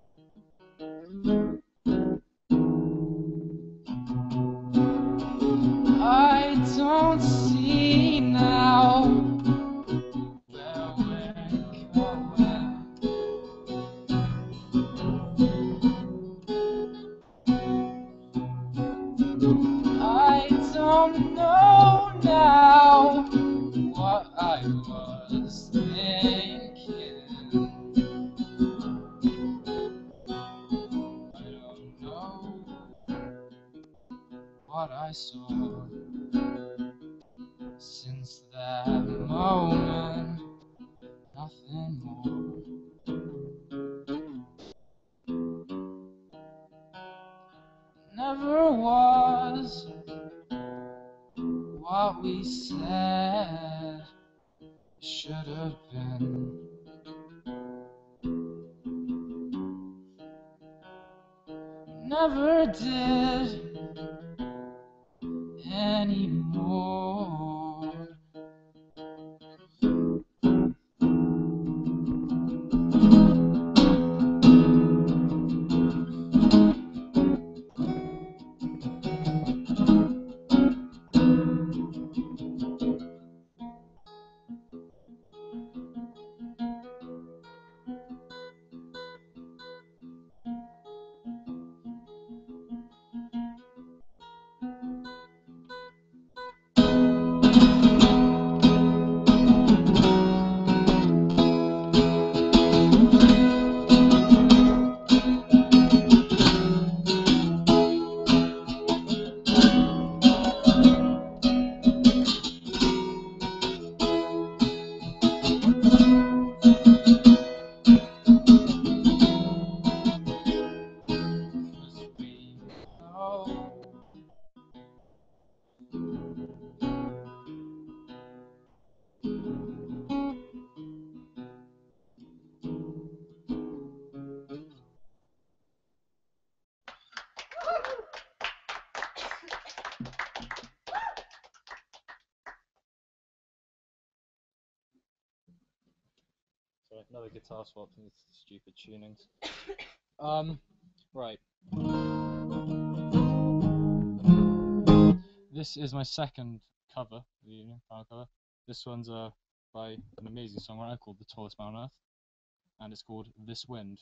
Speaker 5: I don't see now where we're going. I don't know now what I was thinking. I don't know what I saw since that moment, nothing more. Never was what we said should have been. Never did anymore.
Speaker 2: So another guitar swap from these stupid tunings. Um, right. This is my second cover, the evening final cover. This one's uh, by an amazing songwriter called The Tallest Man on Earth, and it's called This Wind.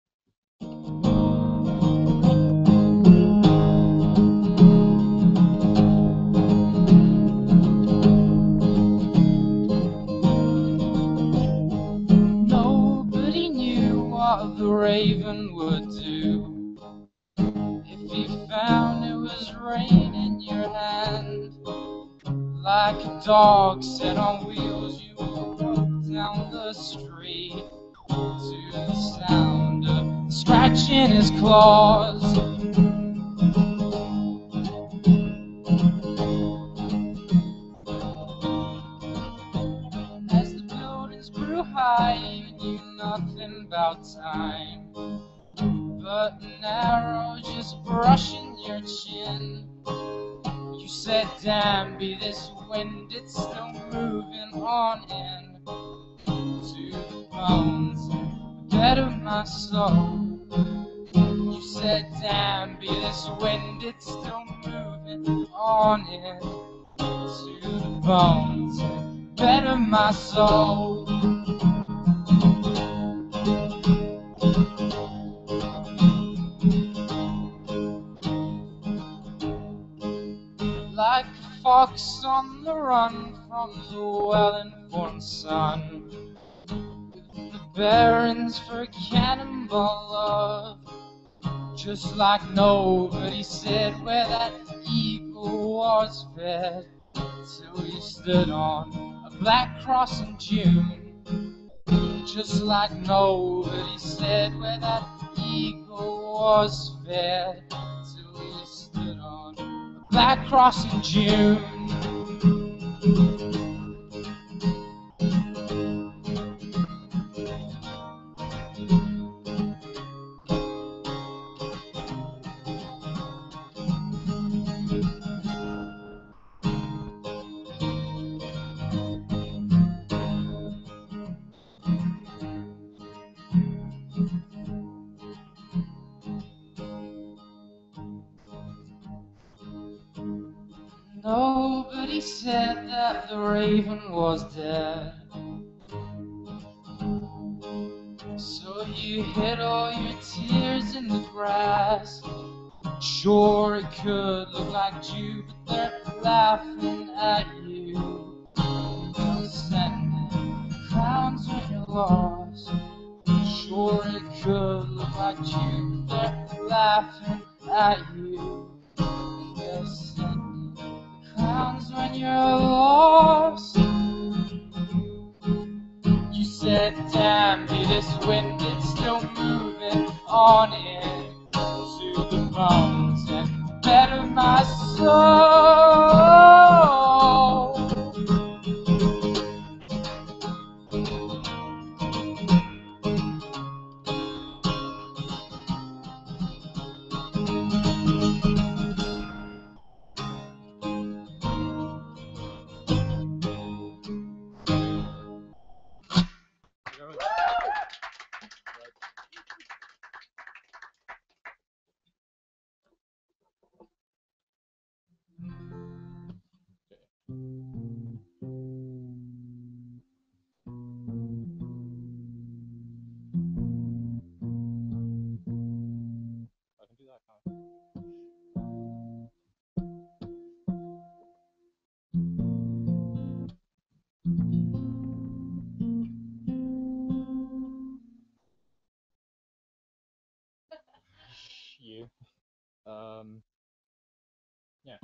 Speaker 5: Nobody knew what the raven would do if he found it was rain in your hand. Like a dog set on wheels, you walk down the street to the sound of scratching his claws. As the buildings grew high, you knew nothing about time, but an arrow just brushing your chin. You said, damn, be this wind, it's still moving on in to the bones, the bed of my soul. You said, damn, be this wind, it's still moving on in to the bones, the bed of my soul. Like a fox on the run from the well-informed sun, the barons for cannonball love. Just like nobody said where that eagle was fed, till you stood on a black cross in June. just like nobody said where that eagle was fed, till we stood on a black cross in June. Nobody said that the raven was dead, so you hid all your tears in the grass. Sure, it could look like Jupiter laughing at you, sending crowns when you're lost. Sure, it could look like Jupiter laughing at you, sending crowns when you're lost. You said, damn me, this wind is still moving on in to the bones and bed of my soul.
Speaker 2: I can do that kind of. You. Um. Yeah.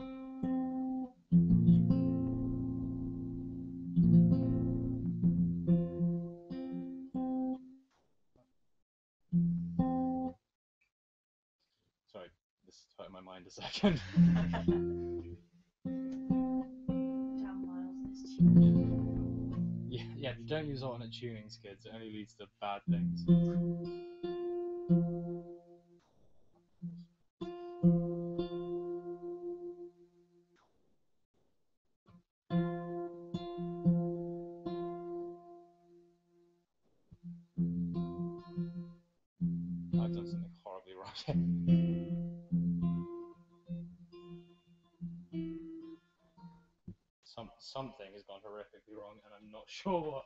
Speaker 2: Sorry, this is hurting my mind a second. Yeah, yeah, don't use alternate tunings, kids. It only leads to bad things. I've done something horribly wrong here. Some, something has gone horrifically wrong, and I'm not sure what.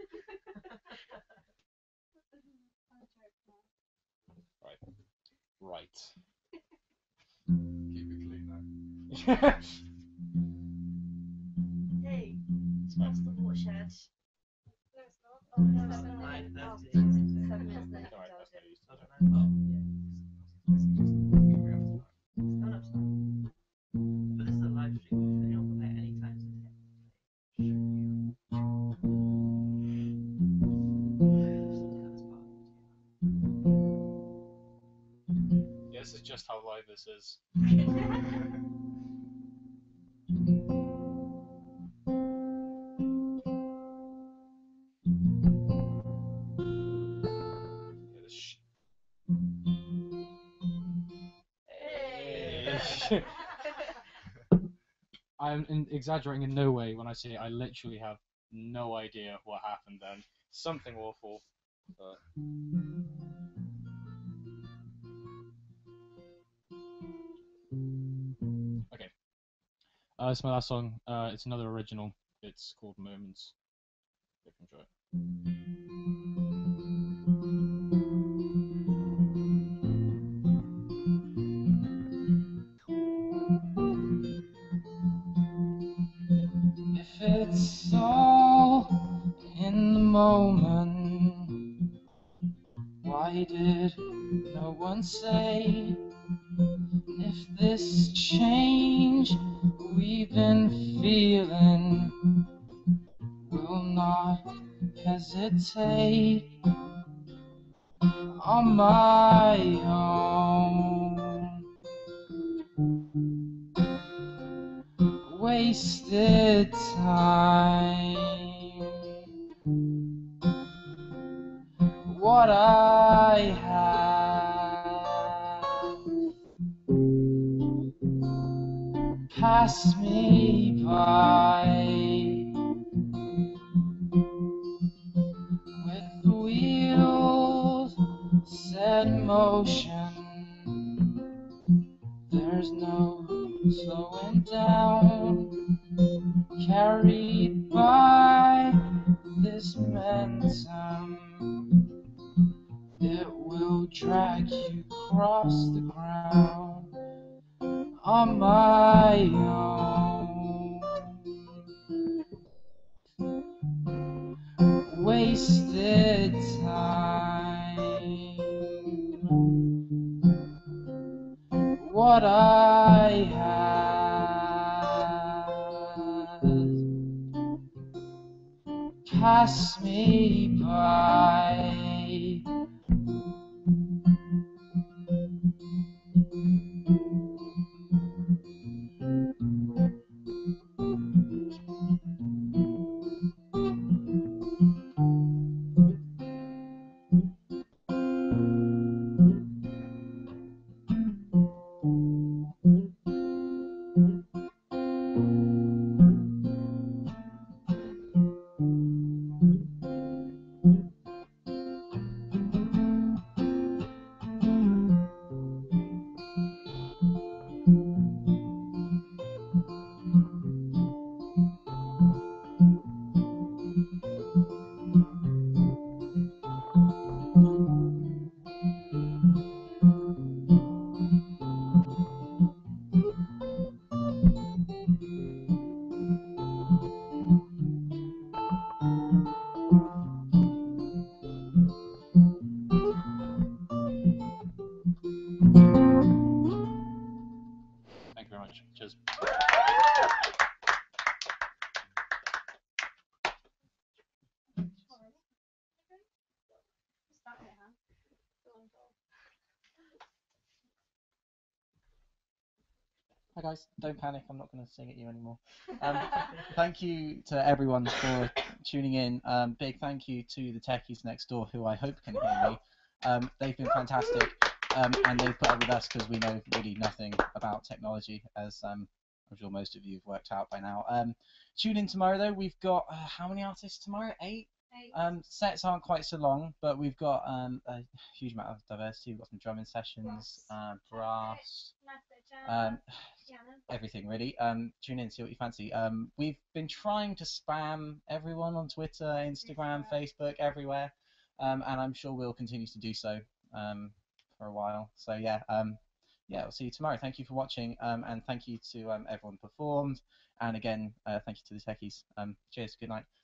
Speaker 2: Right. Right.
Speaker 6: Keep it clean now.
Speaker 1: Hey,
Speaker 2: Right.
Speaker 1: the watershed.
Speaker 6: Oh, no, it's not. Nine thirty.
Speaker 1: Oh, seven minutes left.
Speaker 2: Alright, that's no use to it.
Speaker 6: Oh, yeah.
Speaker 1: Oh, no, it's not.
Speaker 6: But this is a live stream, which they don't play any time to
Speaker 2: Yeah, this is just how live this is. Yeah, this sh Hey. I'm in exaggerating in no way when I say I literally have no idea what happened then. Something awful. But... Okay. Uh, it's my last song. Uh, it's another original. It's called Moments. Hope you enjoy it. If it's all in the moment, why did no one say? If this change we've been feeling will not
Speaker 5: hesitate on my own. Wasted time. What I have passed me by. With the wheels set in motion, there's no slowing down. Carried by this momentum, it will drag you across the ground on my own. Wasted time. What I had passed me by.
Speaker 2: Thank you very much. Cheers.
Speaker 3: Hi guys, don't panic, I'm not going to sing at you anymore. Um, thank you to everyone for tuning in. Um, big thank you to the techies next door who I hope can hear me. Um, they've been fantastic um, and they've put up with us because we know really nothing about technology, as um, I'm sure most of you have worked out by now. Um, tune in tomorrow though, we've got, uh, how many artists tomorrow? Eight?
Speaker 4: Eight.
Speaker 3: Um, sets aren't quite so long, but we've got um, a huge amount of diversity. We've got some drumming sessions, uh, brass, um, everything really. Um, tune in, see what you fancy. Um, we've been trying to spam everyone on Twitter, Instagram, Facebook, everywhere, um, and I'm sure we'll continue to do so um, for a while. So yeah, um, yeah, we'll see you tomorrow. Thank you for watching, um, and thank you to um, everyone who performed, and again, uh, thank you to the techies. Um, cheers, good night.